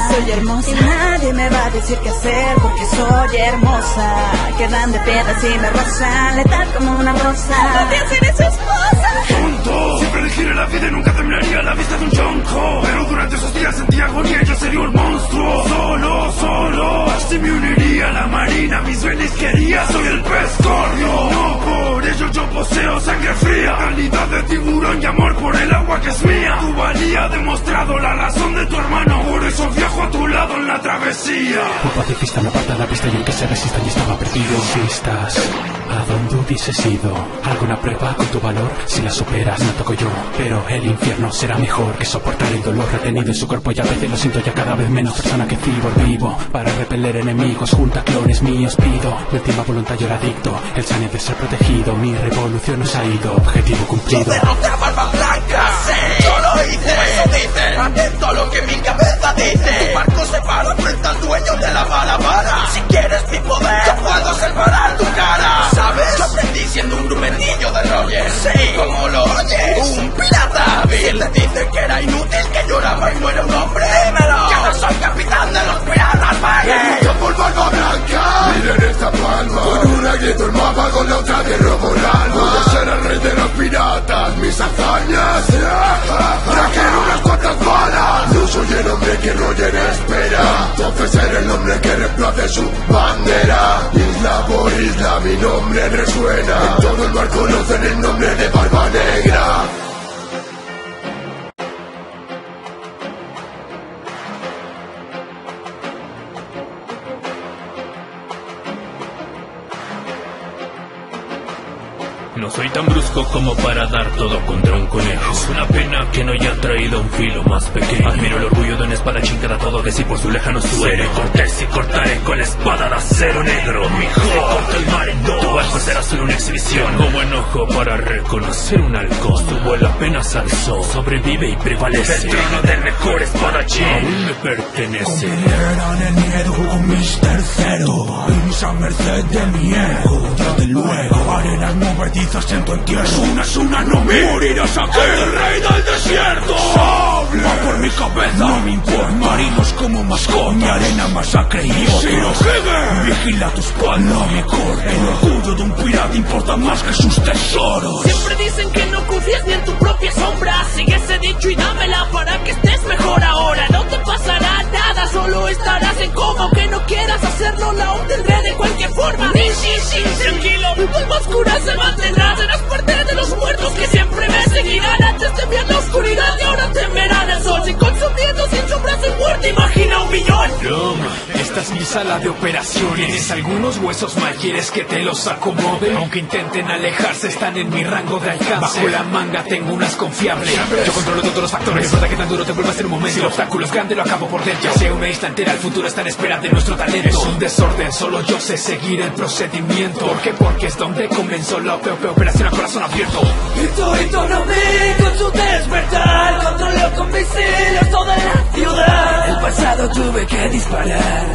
soy hermosa. Nadie me va a decir qué hacer porque soy hermosa. Quedan de piedras y me rozan, letal como una rosa. Podría ser su esposa. Tonto, siempre elegiré la vida y nunca terminaría a la vista de un chonco. Pero durante esos días sentí agonía y yo sería un monstruo. Solo, solo, así me uniría a la marina. Mis venas quería, soy el pez gordo. No, por ello yo poseo sangre fría, calidad de tiburón y amor por el agua que es mía. Tu valía ha demostrado la razón de tu hermano, por eso viajo a tu lado en la travesía. Un pacifista me aparta la pista y el que se resista y estaba perdido. Si estás a donde hubieses ido, alguna prueba con tu valor, si la superas no toco yo. Pero el infierno será mejor que soportar el dolor retenido en su cuerpo, y a veces lo siento ya cada vez menos persona que cibor vivo. Para repeler enemigos junto a clones míos pido mi última voluntad, yo era adicto, el saneamiento de ser protegido. Mi revolución nos ha ido, objetivo cumplido. Yo derroté a Barba Blanca, sí, yo lo hice, eso dicen. Atento a lo que mi cabeza dice. Tu barco se para frente al dueño de la bala bala. Si quieres mi poder, yo puedo separar tu cara. ¿Sabes? Yo aprendí siendo un grumendillo de Roger. Sí, como lo oyes, un pirata. ¿Quién te dice que era inútil, que lloraba y muere un hombre? Dímelo, que no soy capitán de los piratas, vaya. Yo por Barba Blanca, miren esta palma. Con una grito el mapa, con la otra tierra por alma. Voy a ser el rey de los piratas, mis hazañas. Trajeron unas cuantas balas. Yo soy el hombre que Roger espera. Entonces seré el hombre que reemplace su bandera. Isla por isla mi nombre resuena. En todo el mar conocen el nombre de Barba Negra. No soy tan brusco como para dar todo contra un conejo. Es una pena que no haya traído un filo más pequeño. Admiro el orgullo de un espadachín que da todo de sí por su lejano suelo. Seré cortés y cortaré con la espada de acero negro. Mi hijo, corta el mar en dos. Tu barco será solo una exhibición. Como enojo para reconocer un halcón. Su vuelo apenas alzó, sobrevive y prevalece. El trono del mejor espadachín aún me pertenece. Consideran el miedo con mis terceros. País a merced de mi ego. Desde luego, arenas movedizas en tu entierro. Una, una, no me morirás aquí, el rey del desierto. Sable, va por mi cabeza, no me importa. Marinos como mascota, mi arena masacre y odio. Si no sigue, vigila tu espalda, no me corte. El orgullo de un pirata importa más que sus tesoros. Siempre dicen que no confías ni en tu propia sombra. Sigue ese dicho y dámela para que estés mejor ahora. No te pasará nada, solo estarás en coma. Aunque no quieras hacerlo, la obtendré de cualquier forma. Sí, sí, sí, tranquilo, tu alma oscura se mantendrá. Serás parte de los muertos que siempre me seguirán. Antes temían la oscuridad y ahora temerán el sol. Sin consumiendo, sin sombras en muerte, imagina un millón. Esta es mi sala de operaciones. Tienes algunos huesos mal, quieres que te los acomode. Aunque intenten alejarse, están en mi rango de alcance. Bajo la manga tengo unas confiables. Yo controlo todos los factores, no importa que tan duro te vuelvas en un momento. Si el obstáculo es grande, lo acabo por dentro. Ya sea una isla entera, el futuro está en espera de nuestro talento. Es un desorden, solo yo sé seguir el procedimiento. ¿Por qué? Porque es donde comenzó la operación a corazón abierto. Hito, hito, no vi con su despertar. Controló con misiles toda la ciudad. El pasado tuve que disparar.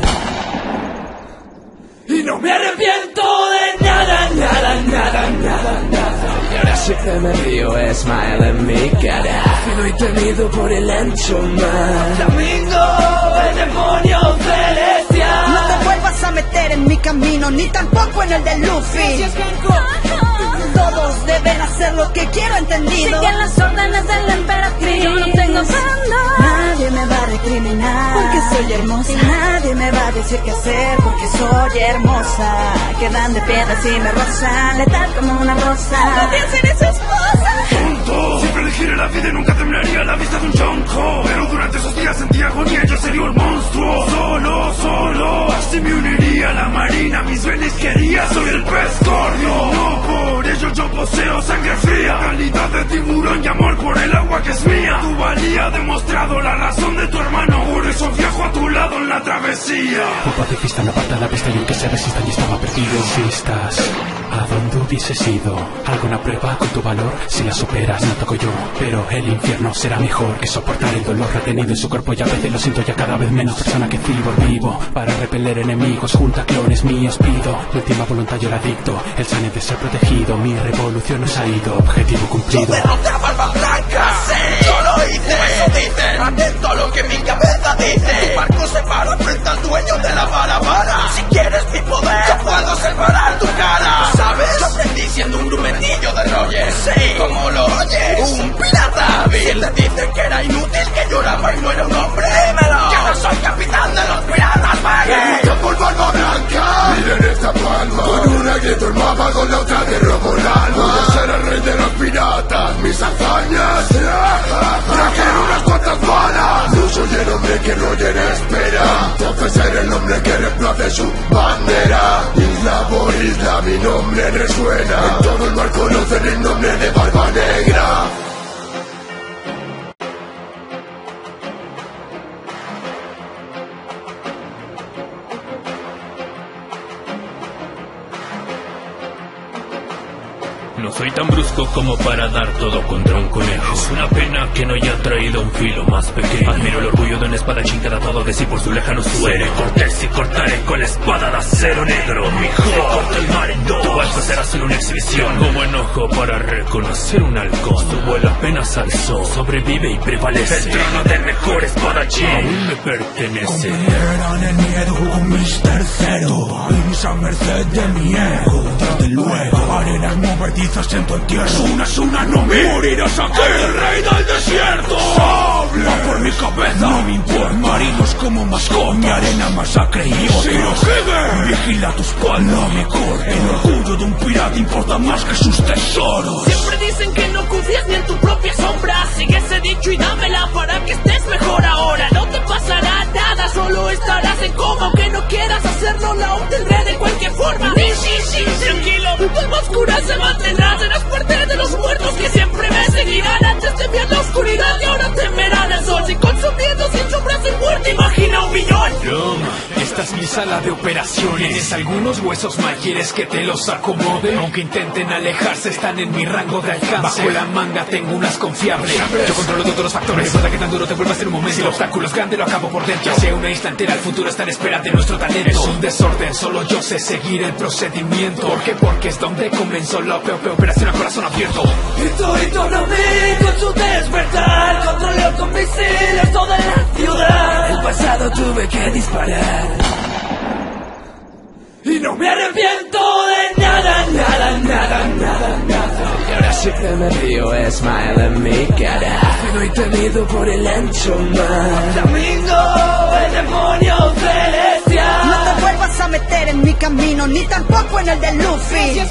Y no me arrepiento de nada, nada, nada, nada, nada. Y ahora sí que me río, smile en mi cara. Fino y temido por el ancho mar. Flamingo, el demonio celestial. No te vuelvas a meter en mi camino, ni tampoco en el de Luffy. Todos deben hacer lo que quiero, entendido. Siguen las órdenes de la emperatriz. Yo no tengo bando. Nadie me va a recriminar porque soy hermosa. Nadie me va a decir qué hacer porque soy hermosa. Quedan de piedras y me rozan, letal como una rosa. Podría ser su esposa. Tonto, siempre elegiré la vida y nunca terminaría a la vista de un chonco. Pero durante esos días sentí agonía y yo sería un monstruo. Solo, solo, así me uniría a la marina. Mis venas quería, soy el pez gordo. No, por ello yo poseo sangre fría, calidad de tiburón y amor por el agua que es mía. Tu valía ha demostrado la razón de tu hermano, por eso viajo a tu lado en la travesía. Un pacifista me aparta la pista y el que se resista y estaba perdido. Si estás a donde hubieses ido, alguna prueba con tu valor, si la superas no toco yo. Pero el infierno será mejor que soportar el dolor retenido en su cuerpo, y a veces lo siento ya cada vez menos persona que cibor vivo. Para repeler enemigos junto a clones míos pido mi última voluntad, yo era adicto, el saneamiento de ser protegido. Mi revolución nos ha ido, objetivo cumplido. Yo derroté a Barba Blanca, sí, yo lo hice, eso dicen. Atento a lo que mi cabeza dice. Tu barco enfrenta al dueño de la vara vara. Si quieres mi poder, yo puedo separar tu cara. ¿Sabes? Yo aprendí siendo un grumetillo de Roger. Sí, como lo oyes, un pirata vil. Te dicen que era inútil, que lloraba y no era un hombre. Dímelo, yo no soy capitán de los piratas, vaya. Yo por barba blanca, miren esta palma. Con una grito el mapa, con la otra te robo el alma. Voy a ser el rey de los piratas, mis hazañas. Traje unas cuantas balas. No soy el hombre que Roger espera. Entonces seré el hombre que reemplace su bandera. Isla por isla mi nombre resuena. En todo el mar conocen el nombre de Barba Negra. No soy tan brusco como para dar todo contra un conejo. Es una pena que no haya traído un filo más pequeño. Admiro el orgullo de un espadachín que da todo de sí por su lejano suelo. Seré cortés y cortaré con la espada de acero negro. Mi hijo corta el mar en dos. Tu balsa será solo una exhibición. Como enojo para reconocer un halcón. Su vuelo apenas alzó, sobrevive y prevalece. El trono del mejor espadachín aún me pertenece. Compañeran el miedo con mis terceros. Vais a merced de mi ego. Desde luego, arenas movedizas en tu entierro. Una es una no me morirás aquí, el rey del desierto. Sable va por mi cabeza, no me importa. Marinos como mascota, mi arena masacre y odio. Si lo sigue, vigila tu espalda, no me corte. El orgullo de un pirata importa más que sus tesoros. Siempre dicen que no confías ni en tu propia sombra. Sigue ese dicho y dámela para que estés mejor ahora. No te pasará nada, solo estarás en coma. Aunque no quieras hacerlo, la obtendré de cualquier forma. Sí, sí, sí, tranquilo, tu alma oscura se mantendrá. Serás parte de los muertos que siempre me seguirán. Antes temían la oscuridad y ahora temerán el sol. Sin consumiendo, sin sombras, sin muerte, imagina un millón. Esta es mi sala de operaciones. Tienes algunos huesos mal, quieres que te los acomode. Aunque intenten alejarse, están en mi rango de alcance. Bajo la manga tengo unas confiables. Yo controlo todos los factores. No importa que tan duro te vuelvas en un momento. Si el obstáculo es grande, lo acabo por dentro. Ya sea una isla entera, el futuro está en espera de nuestro talento. Es un desorden, solo yo sé seguir el procedimiento. ¿Por qué? Porque es donde comenzó la P O P operación a corazón abierto. Y todo a mí con su despertar. Controleo con misiles toda la ciudad. El pasado tuve que disparar. Y no me arrepiento de nada, nada, nada, nada, nada. Y ahora sí que me río, smile en mi cara. Fui temido por el ancho mar. Flamingo, el demonio celestial. No te vuelvas a meter en mi camino, ni tampoco en el de Luffy.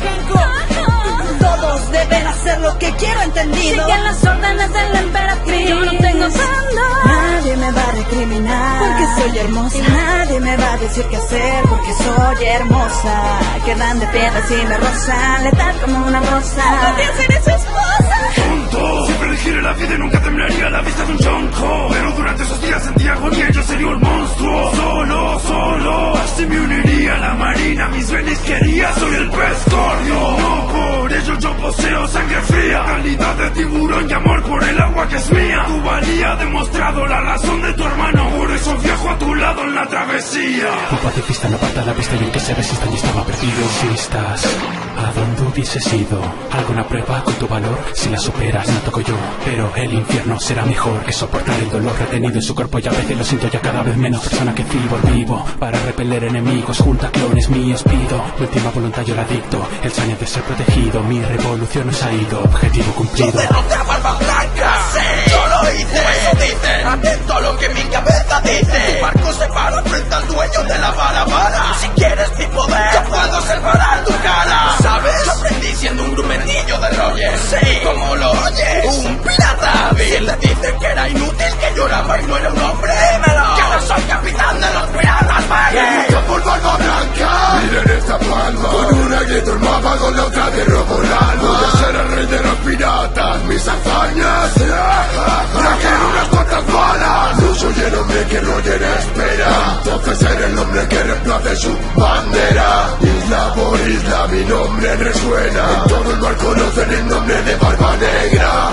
Todos deben hacer lo que quiero, entendido. Siguen las órdenes de la emperatriz. Yo no tengo bando. Nadie me va a recriminar porque soy hermosa. Y nadie me va a decir qué hacer porque soy hermosa. Quedan de piedras y me rozan, letal como una rosa. También seré su esposa. Tonto, siempre elegiré la vida y nunca temblaría a la vista de un chonco. Pero durante esos días sentía agonía y yo sería un monstruo. Solo, solo, así me uniría a la marina. Mis belisquerías, soy el pez gordo. No por ello yo poseo sangre fría, calidad de tiburón y amor por el agua que es mía. Tu valía ha demostrado la razón de tu hermano, por eso viajo a tu lado en la travesía. Un pacifista no aparta la pista y aunque se resistan y estaba perdido. Si estás a donde hubieses ido, alguna prueba con tu valor, si la superas no toco yo. Pero el infierno será mejor que soportar el dolor retenido en su cuerpo. Y a veces lo siento ya cada vez menos persona que vivo vivo. Para repeler enemigos junto a clones míos pido. Mi última voluntad yo la dicto, el sueño de ser protegido. Mi revolución no se ha ido, objetivo cumplido. Yo derroté a Barba Blanca, sí, yo lo hice, eso dicen. Atento a lo que mi cabeza dice. Tu barco se para frente al dueño de la vara vara. Si quieres mi poder, yo puedo separar tu cara. ¿Sabes? Yo aprendí siendo un grumetillo de Roger. Sí, como lo oyes, un pirata vil. Te dicen que era inútil, que lloraba y no era un hombre. Dímelo, yo no soy capitán de los piratas, vaya. Yo por Barba Blanca, miren esta palma. Con una grito el mapa, con la otra te robo el alma. Voy a ser el rey de los piratas, mis hazañas. Traje unas cuantas balas. No soy el hombre que Roger espera. Entonces seré el hombre que reemplace su bandera. Isla por isla mi nombre resuena. En todo el mar conocen el nombre de Barba Negra.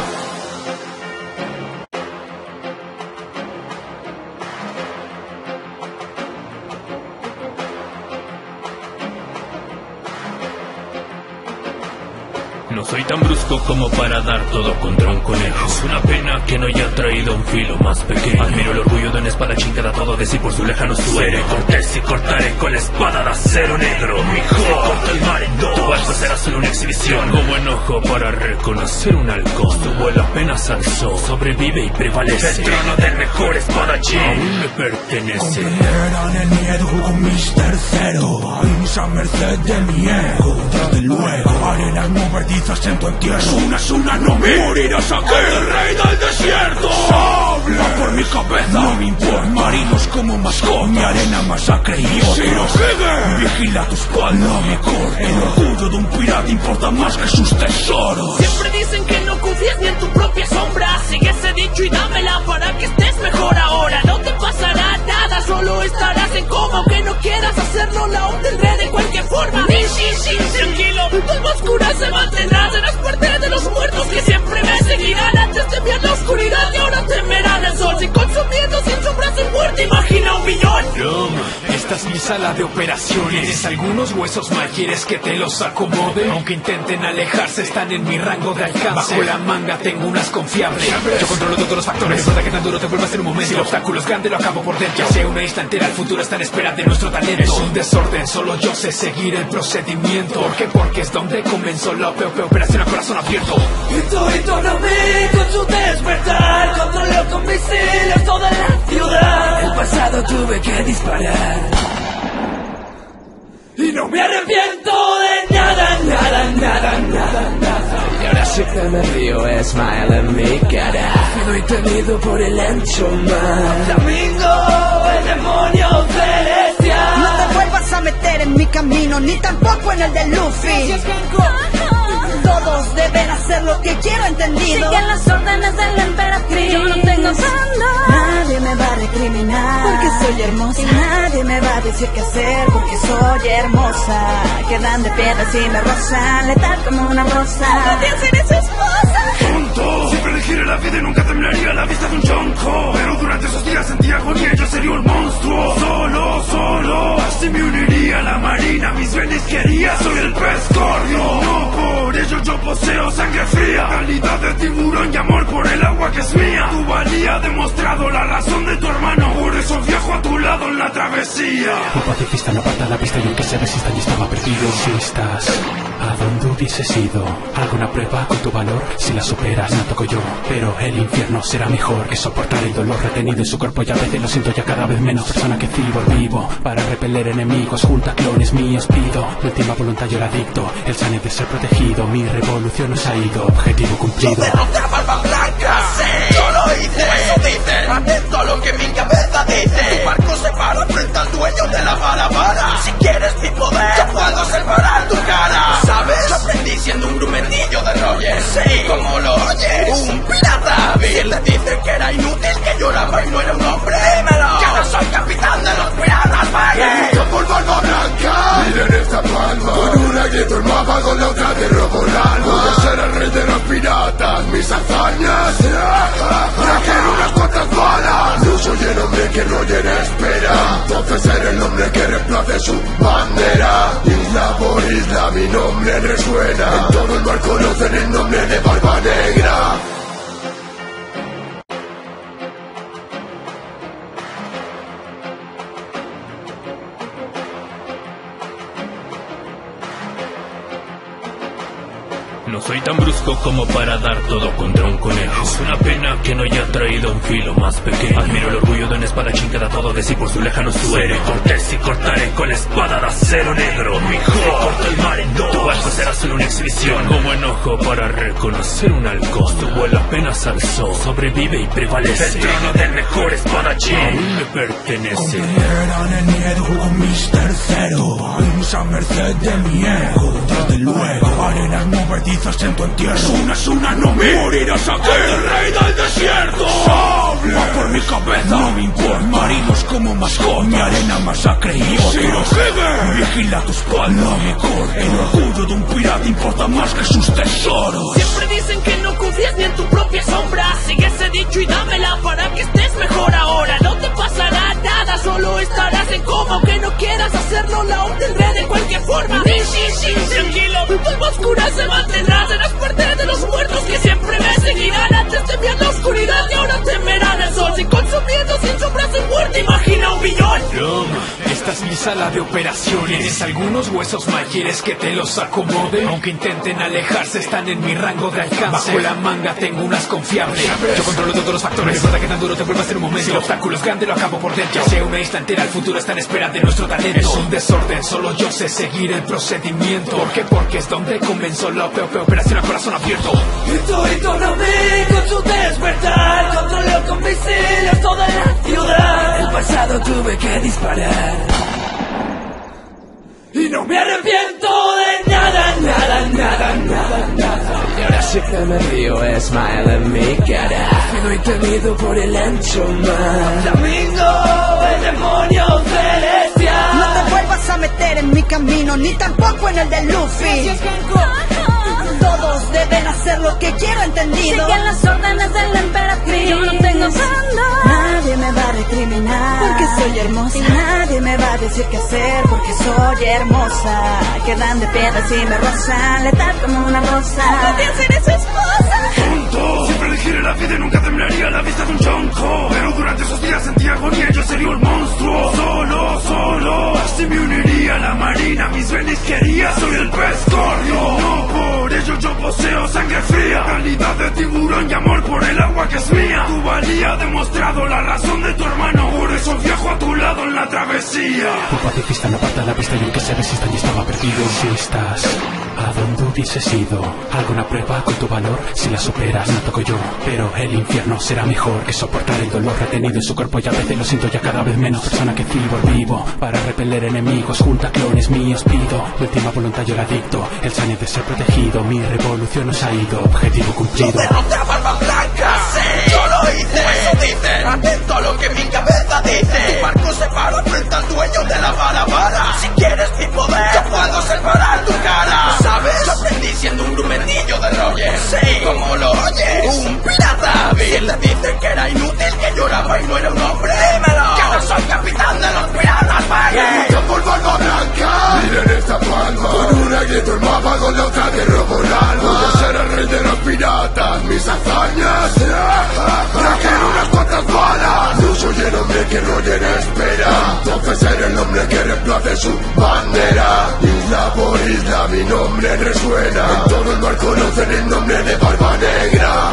No soy tan brusco como para dar todo contra un conejo. Es una pena que no haya traído un filo más pequeño. Admiro el orgullo de un espadachín espadachín que da todo de sí por su lejano suelo. Seré cortés y cortaré con la espada de acero negro. Mi hijo, corta el mar en dos. Tu alfa será solo una exhibición. Como enojo para reconocer un halcón. Tu vuelo apenas alzó, sobrevive y prevalece. El trono del mejor espadachín aún me pertenece. Comprenderán el miedo con mis terceros. Hay a merced de mi ego. Desde luego, arenas movedizas en tu entierro. Una es una, no me morirás aquí, el rey del desierto. Sable va por mi cabeza, no me importa. Marinos como mascota, mi arena masacre y odio. Si no sigue, vigila tu espalda, no me corte. El orgullo de un pirata importa más que sus tesoros. Siempre dicen que no confíes ni en tu propia sombra. Sigue ese dicho y dámela para que estés mejor ahora. No te pasará nada, solo estarás en coma. Aunque no quieras hacerlo, la obtendré de cualquier forma. Sí, sí, sí, tranquilo, tu alma oscura se mantendrá. Serás parte de los muertos que siempre me seguirán. Antes temían la oscuridad y ahora temerán el sol. Sin consumiendo, sin sombras, sin muerte, imagina un millón. Esta es mi sala de operaciones. Tienes algunos huesos mal, quieres que te los acomode. Aunque intenten alejarse, están en mi rango de alcance. Bajo la manga tengo unas confiables. Yo controlo todos los factores. No importa que tan duro te vuelvas en un momento. Si el obstáculo es grande, lo acabo por dentro. Ya sea una isla entera, el futuro está en espera de nuestro talento. Es un desorden, solo yo sé seguir el procedimiento. ¿Por qué? Porque es donde comenzó la P O P operación a corazón abierto. Y tú y todo a mí con su despertar. Controlo con misiles toda la ciudad. El pasado tuve que disparar. Y no me arrepiento de nada, nada, nada, nada, nada. Y ahora sí que me río, smile en mi cara. Fui tenido por el ancho mar. Flamingo, el demonio celestial. No te vuelvas a meter en mi camino, ni tampoco en el de Luffy. Todos deben hacer lo que quiero, entendido. Siguen las órdenes de la emperatriz. Yo no tengo bando. Nadie me va a recriminar porque soy hermosa. Y nadie me va a decir qué hacer porque soy hermosa. Quedan de piedras y me rozan, letal como una rosa. Podría ser su esposa. Tonto, siempre elegiré la vida y nunca temblaría a la vista de un chonco. Pero durante esos días sentía agonía, yo sería un monstruo. Solo, solo, así me uniría a la marina. Mis venes quería, soy el pez gordo. No por ello yo poseo sangre fría, calidad de tiburón y amor por el agua que es mía. Tu valía ha demostrado la razón de tu hermano, por eso viajo a tu lado en la travesía. Un pacifista no aparta la pista y aunque se resista y estaba perdido. Si estás a donde hubieses ido, alguna prueba con tu valor, si la superas no toco yo. Pero el infierno será mejor que soportar el dolor retenido en su cuerpo. Y a veces lo siento ya cada vez menos persona que cibor vivo. Para repeler enemigos junto a clones míos pido mi última voluntad yo la dicto, el sane de ser protegido. Mi revolución nos ha ido, objetivo cumplido. Yo derroté a Barba Blanca, sí, yo lo hice, eso dicen. Atento a lo que mi cabeza dice. Tu barco se para frente al dueño de la balabara. Si quieres mi poder, yo puedo separar tu cara. ¿Sabes? Yo aprendí siendo un grumendillo de Roger. Sí, como lo oyes, un pirata. Bien te dice que era inútil, que lloraba y no era un hombre. Dímelo, que no soy capitán de los piratas, vaya. Yo por Barba Blanca, miren esta palma. Con una grito el mapa, con la otra te robo el alma. Voy a ser el rey de los piratas, mis hazañas. Trajeron unas cuantas balas. No soy el hombre que Roger espera. Entonces seré el hombre que reemplace su bandera. Isla por isla mi nombre resuena. En todo el mar conocen el nombre de Barba Negra. No soy tan brusco como para dar todo contra un conejo. Es una pena que no haya traído un filo más pequeño. Admiro el orgullo de un espadachín que da todo de sí por su lejano suelo. Seré cortés y cortaré con la espada de acero negro. Mi hijo, corta el mar en dos. Tu alfa será solo una exhibición. Como enojo para reconocer un halcón. Tu vuelo apenas alzó, sobrevive y prevalece. El trono del mejor espadachín aún me pertenece. Comprenderán el miedo con mis terceros. Hay a merced de mi ego. Desde luego, arenas movedizas en tu entierro. Una es una, no me morirás aquí, el rey del desierto. Sable va por mi cabeza, no me importa. Marinos como mascota, mi arena masacre y odio. Si no sigue, vigila tu espalda, no me corte. El orgullo de un pirata importa más que sus tesoros. Siempre dicen que no confíes ni en tu propia sombra. Sigue ese dicho y dámela para que estés mejor ahora. No te pasará nada, solo estarás en coma. Aunque no quieras hacerlo, la obtendré de cualquier forma. Sí, sí, sí, tranquilo, tu alma oscura se mantendrá. Serás parte de los muertos que siempre me seguirán. Antes temían la oscuridad y ahora temerán el sol. Sin consumiendo, sin sombras, sin muerte. Broma. Esta es mi sala de operaciones. Tienes algunos huesos mal, quieres que te los acomode. Aunque intenten alejarse, están en mi rango de alcance. Bajo la manga tengo unas confiables. Yo controlo todos los factores. No importa que tan duro te vuelvas en un momento. Si el obstáculo es grande, lo acabo por dentro. Ya sea una isla entera, el futuro está en espera de nuestro talento. Es un desorden, solo yo sé seguir el procedimiento. ¿Por qué? Porque es donde comenzó la P O P operación a corazón abierto. Hito no me con su despertar, controló con misiles toda la ciudad. El pasado tuve que disparar y no me arrepiento de nada, nada, nada, nada, nada. Y ahora sí que me río, smile en mi cara. Fui muy temido por el ancho mar. Flamingo, el demonio celestial. No te vuelvas a meter en mi camino, ni tampoco en el de Luffy. Todos deben hacer lo que quiero, entendido. Siguen las órdenes de la emperatriz. Yo no tengo bando. Nadie me va a recriminar porque soy hermosa. Y nadie me va a decir qué hacer porque soy hermosa. Quedan de piedras y me rozan, letal como una rosa. Podría ser su esposa. Tonto, siempre elegiré la vida y nunca temblaría a la vista de un chonco. Pero durante esos días sentí agonía, yo sería un monstruo. Solo, solo, así me uniría a la marina. Mis venis quería, soy el pez gordo. No por ello yo poseo sangre fría, calidad de tiburón y amor por el agua que es mía. Tu valía ha demostrado la razón de tu hermano, por eso viajo a tu lado en la travesía. Un pacifista no aparta la pista y aunque se resistan y estaba perdido. Si estás a donde hubieses ido, alguna prueba con tu valor, si la superas no toco yo. Pero el infierno será mejor que soportar el dolor retenido en su cuerpo y a veces lo siento ya cada vez menos. Persona que fibor vivo para repeler enemigos, junta clones míos pido. Última voluntad yo la dicto, el saneamiento de ser protegido. Mi revolución nos ha ido, objetivo cumplido. Yo derroté a Barba Blanca, sí, yo lo hice, eso dicen. Atento a lo que mi cabeza dice. Tu barco se paró frente al dueño de la vara vara. Si quieres mi poder, yo puedo separar tu cara. ¿Sabes? Yo aprendí siendo un grumendillo de Roger. Sí, como lo oyes, un pirata hábil. Te dicen que era inútil, que lloraba y no era un hombre. Dímelo, que ahora soy capitán de los piratas, vaya. Yo por Barba Blanca, miren esta palma. Con una grito el mapa, con la otra te robo el alma. Voy a ser el rey de los piratas, mis hazañas. Trajeron unas cuantas balas. Yo soy el hombre que Roger espera. Entonces seré el hombre que reemplace su bandera. Isla por isla mi nombre resuena. En todo el mar conocen el nombre de Barba Negra.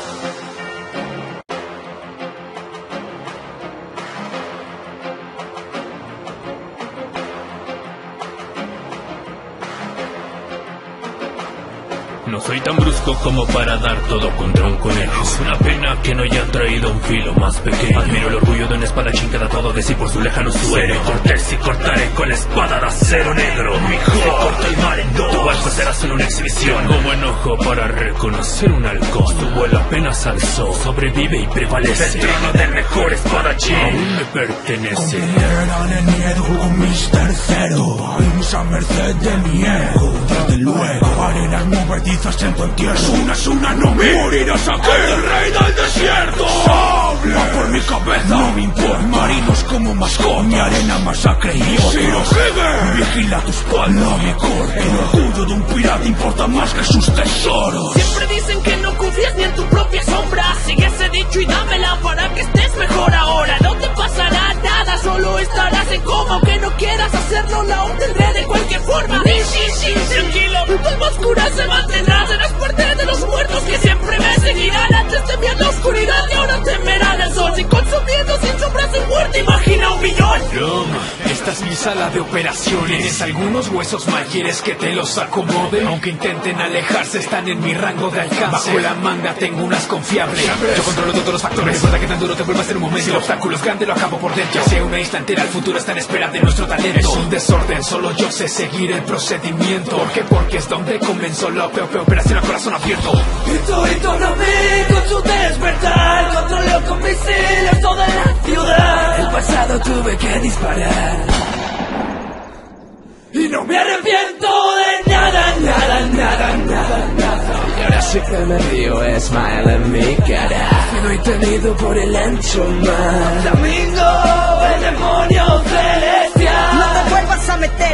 No soy tan brusco como para dar todo contra un conejo. Es una pena que no haya traído un filo más pequeño. Admiro el orgullo de un espadachín que da todo de sí por su lejano suelo. Seré cortés y cortaré con la espada de acero negro. Mi hijo corta el mar en dos. Tu alza será solo una exhibición. Como enojo para reconocer un halcón. Tu vuelo apenas alzó, sobrevive y prevalece. El trono del mejor espadachín aún me pertenece. Comprenderán el miedo con mis terceros. Vamos a merced de mi ego. Desde luego, arenas movedizas en tu entierro. Una es una no me morirás aquí, el rey del desierto. Sable va por mi cabeza, no me importa. Marinos como mascota, mi arena masacre y odio. Si no sigue, vigila tu espalda, no me corte. El orgullo de un pirata importa más que sus tesoros. Siempre dicen que no confías ni en tu propia sombra. Sigue ese dicho y dámela para que estés mejor ahora. No te pasará nada, solo estarás en coma. Aunque no quieras hacerlo, la obtendré de cualquier forma. Sí, sí, sí, tranquilo, tu alma oscura se mantendrá. Serás parte de los muertos que siempre me seguirán. Antes temían la oscuridad y ahora temerán el sol. Sin consumiendo, sin sombras, sin muerte, imagina un millón. Broma. Esta es mi sala de operaciones. Tienes algunos huesos mal, quieres que te los acomode. Aunque intenten alejarse, están en mi rango de alcance. Bajo la manga tengo unas confiables. Yo controlo todos los factores. No importa que tan duro te vuelvas en un momento. Si el obstáculo es grande, lo acabo por dentro. Ya sea una isla entera, el futuro está en espera de nuestro talento. Es un desorden, solo yo sé seguir el procedimiento. ¿Por qué? Porque es donde comenzó la P O P operación a corazón abierto. Hito no me con su despertar, controló con misiles toda la ciudad. El pasado tuve que disparar y no me arrepiento de nada, nada, nada, nada, nada. Y ahora sí que me río, smile en mi cara. Fui muy temido por el ancho mar. Flamingo, el demonio celestial. No te vuelvas a meter en mi camino.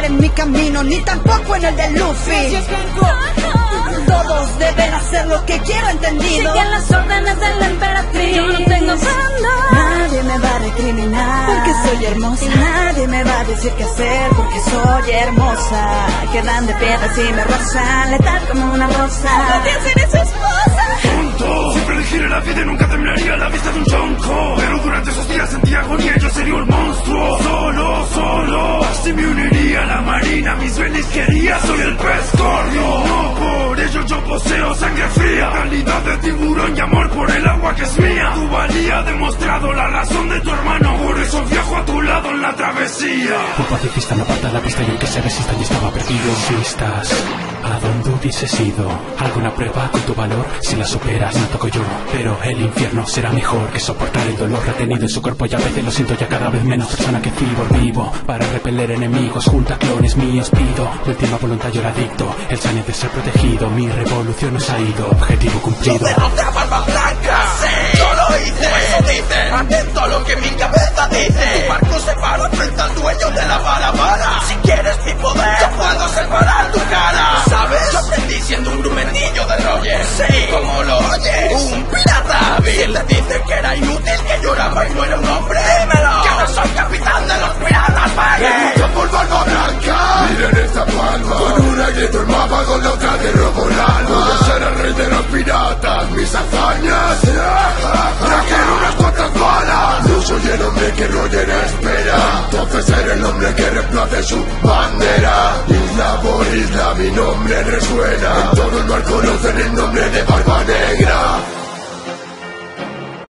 camino, ni tampoco en el de Luffy. Todos deben hacer lo que quiero, entendido. Siguen las órdenes de la emperatriz. Yo no tengo bando. Nadie me va a recriminar porque soy hermosa. Nadie me va a decir qué hacer porque soy hermosa. Quedan de piedras y me rozan, letal como una rosa. Podría ser su esposa. Tonto, siempre elegiré la vida y nunca terminaría a la vista de un tronco. Pero durante esos días sentí agonía y yo sería un monstruo. Solo, solo, así me uniría a la marina. Mis venis quería, soy el pez gordo. No por ello yo poseo sangre fría, calidad de tiburón y amor por el agua que es mía. Tu valía ha demostrado la razón de tu hermano, por eso viajo a tu lado en la travesía. Un pacifista no aparta la pista y aunque se resistan y estaba perdido. Si estás a donde hubieses ido, alguna prueba con tu valor, si la superas no toco yo. Pero el infierno será mejor que soportar el dolor retenido en su cuerpo. Y a veces lo siento ya cada vez menos persona que fibor vivo. Para repeler enemigos junto a clones míos pido última voluntad yo la dicto, el sueño de ser protegido. Mi revolución nos ha ido, objetivo cumplido. Yo derroté a Barba Blanca, sí, yo lo hice, eso dicen. Atento a lo que mi cabeza dice. Tu barco se para frente al dueño de la barabara. Si quieres mi poder, yo puedo separar tu cara. ¿Sabes? Yo aprendí siendo un grumendillo de Roger. Sí, como lo oyes, un pirata hábil. Le dice que era inútil, que lloraba y no era un hombre. Dímelo, que no soy capitán de los piratas, pague. Yo por Barba Blanca, miren esta palma. Con una grito el mapa, con la otra te robo el alma. Voy a ser el rey de los piratas, mis hazañas trajeron unas cuantas balas. Yo soy el hombre que Roger espera, entonces seré el hombre que reemplace su bandera. Isla por isla mi nombre resuena, en todo el mar conocen el nombre de Barba Negra.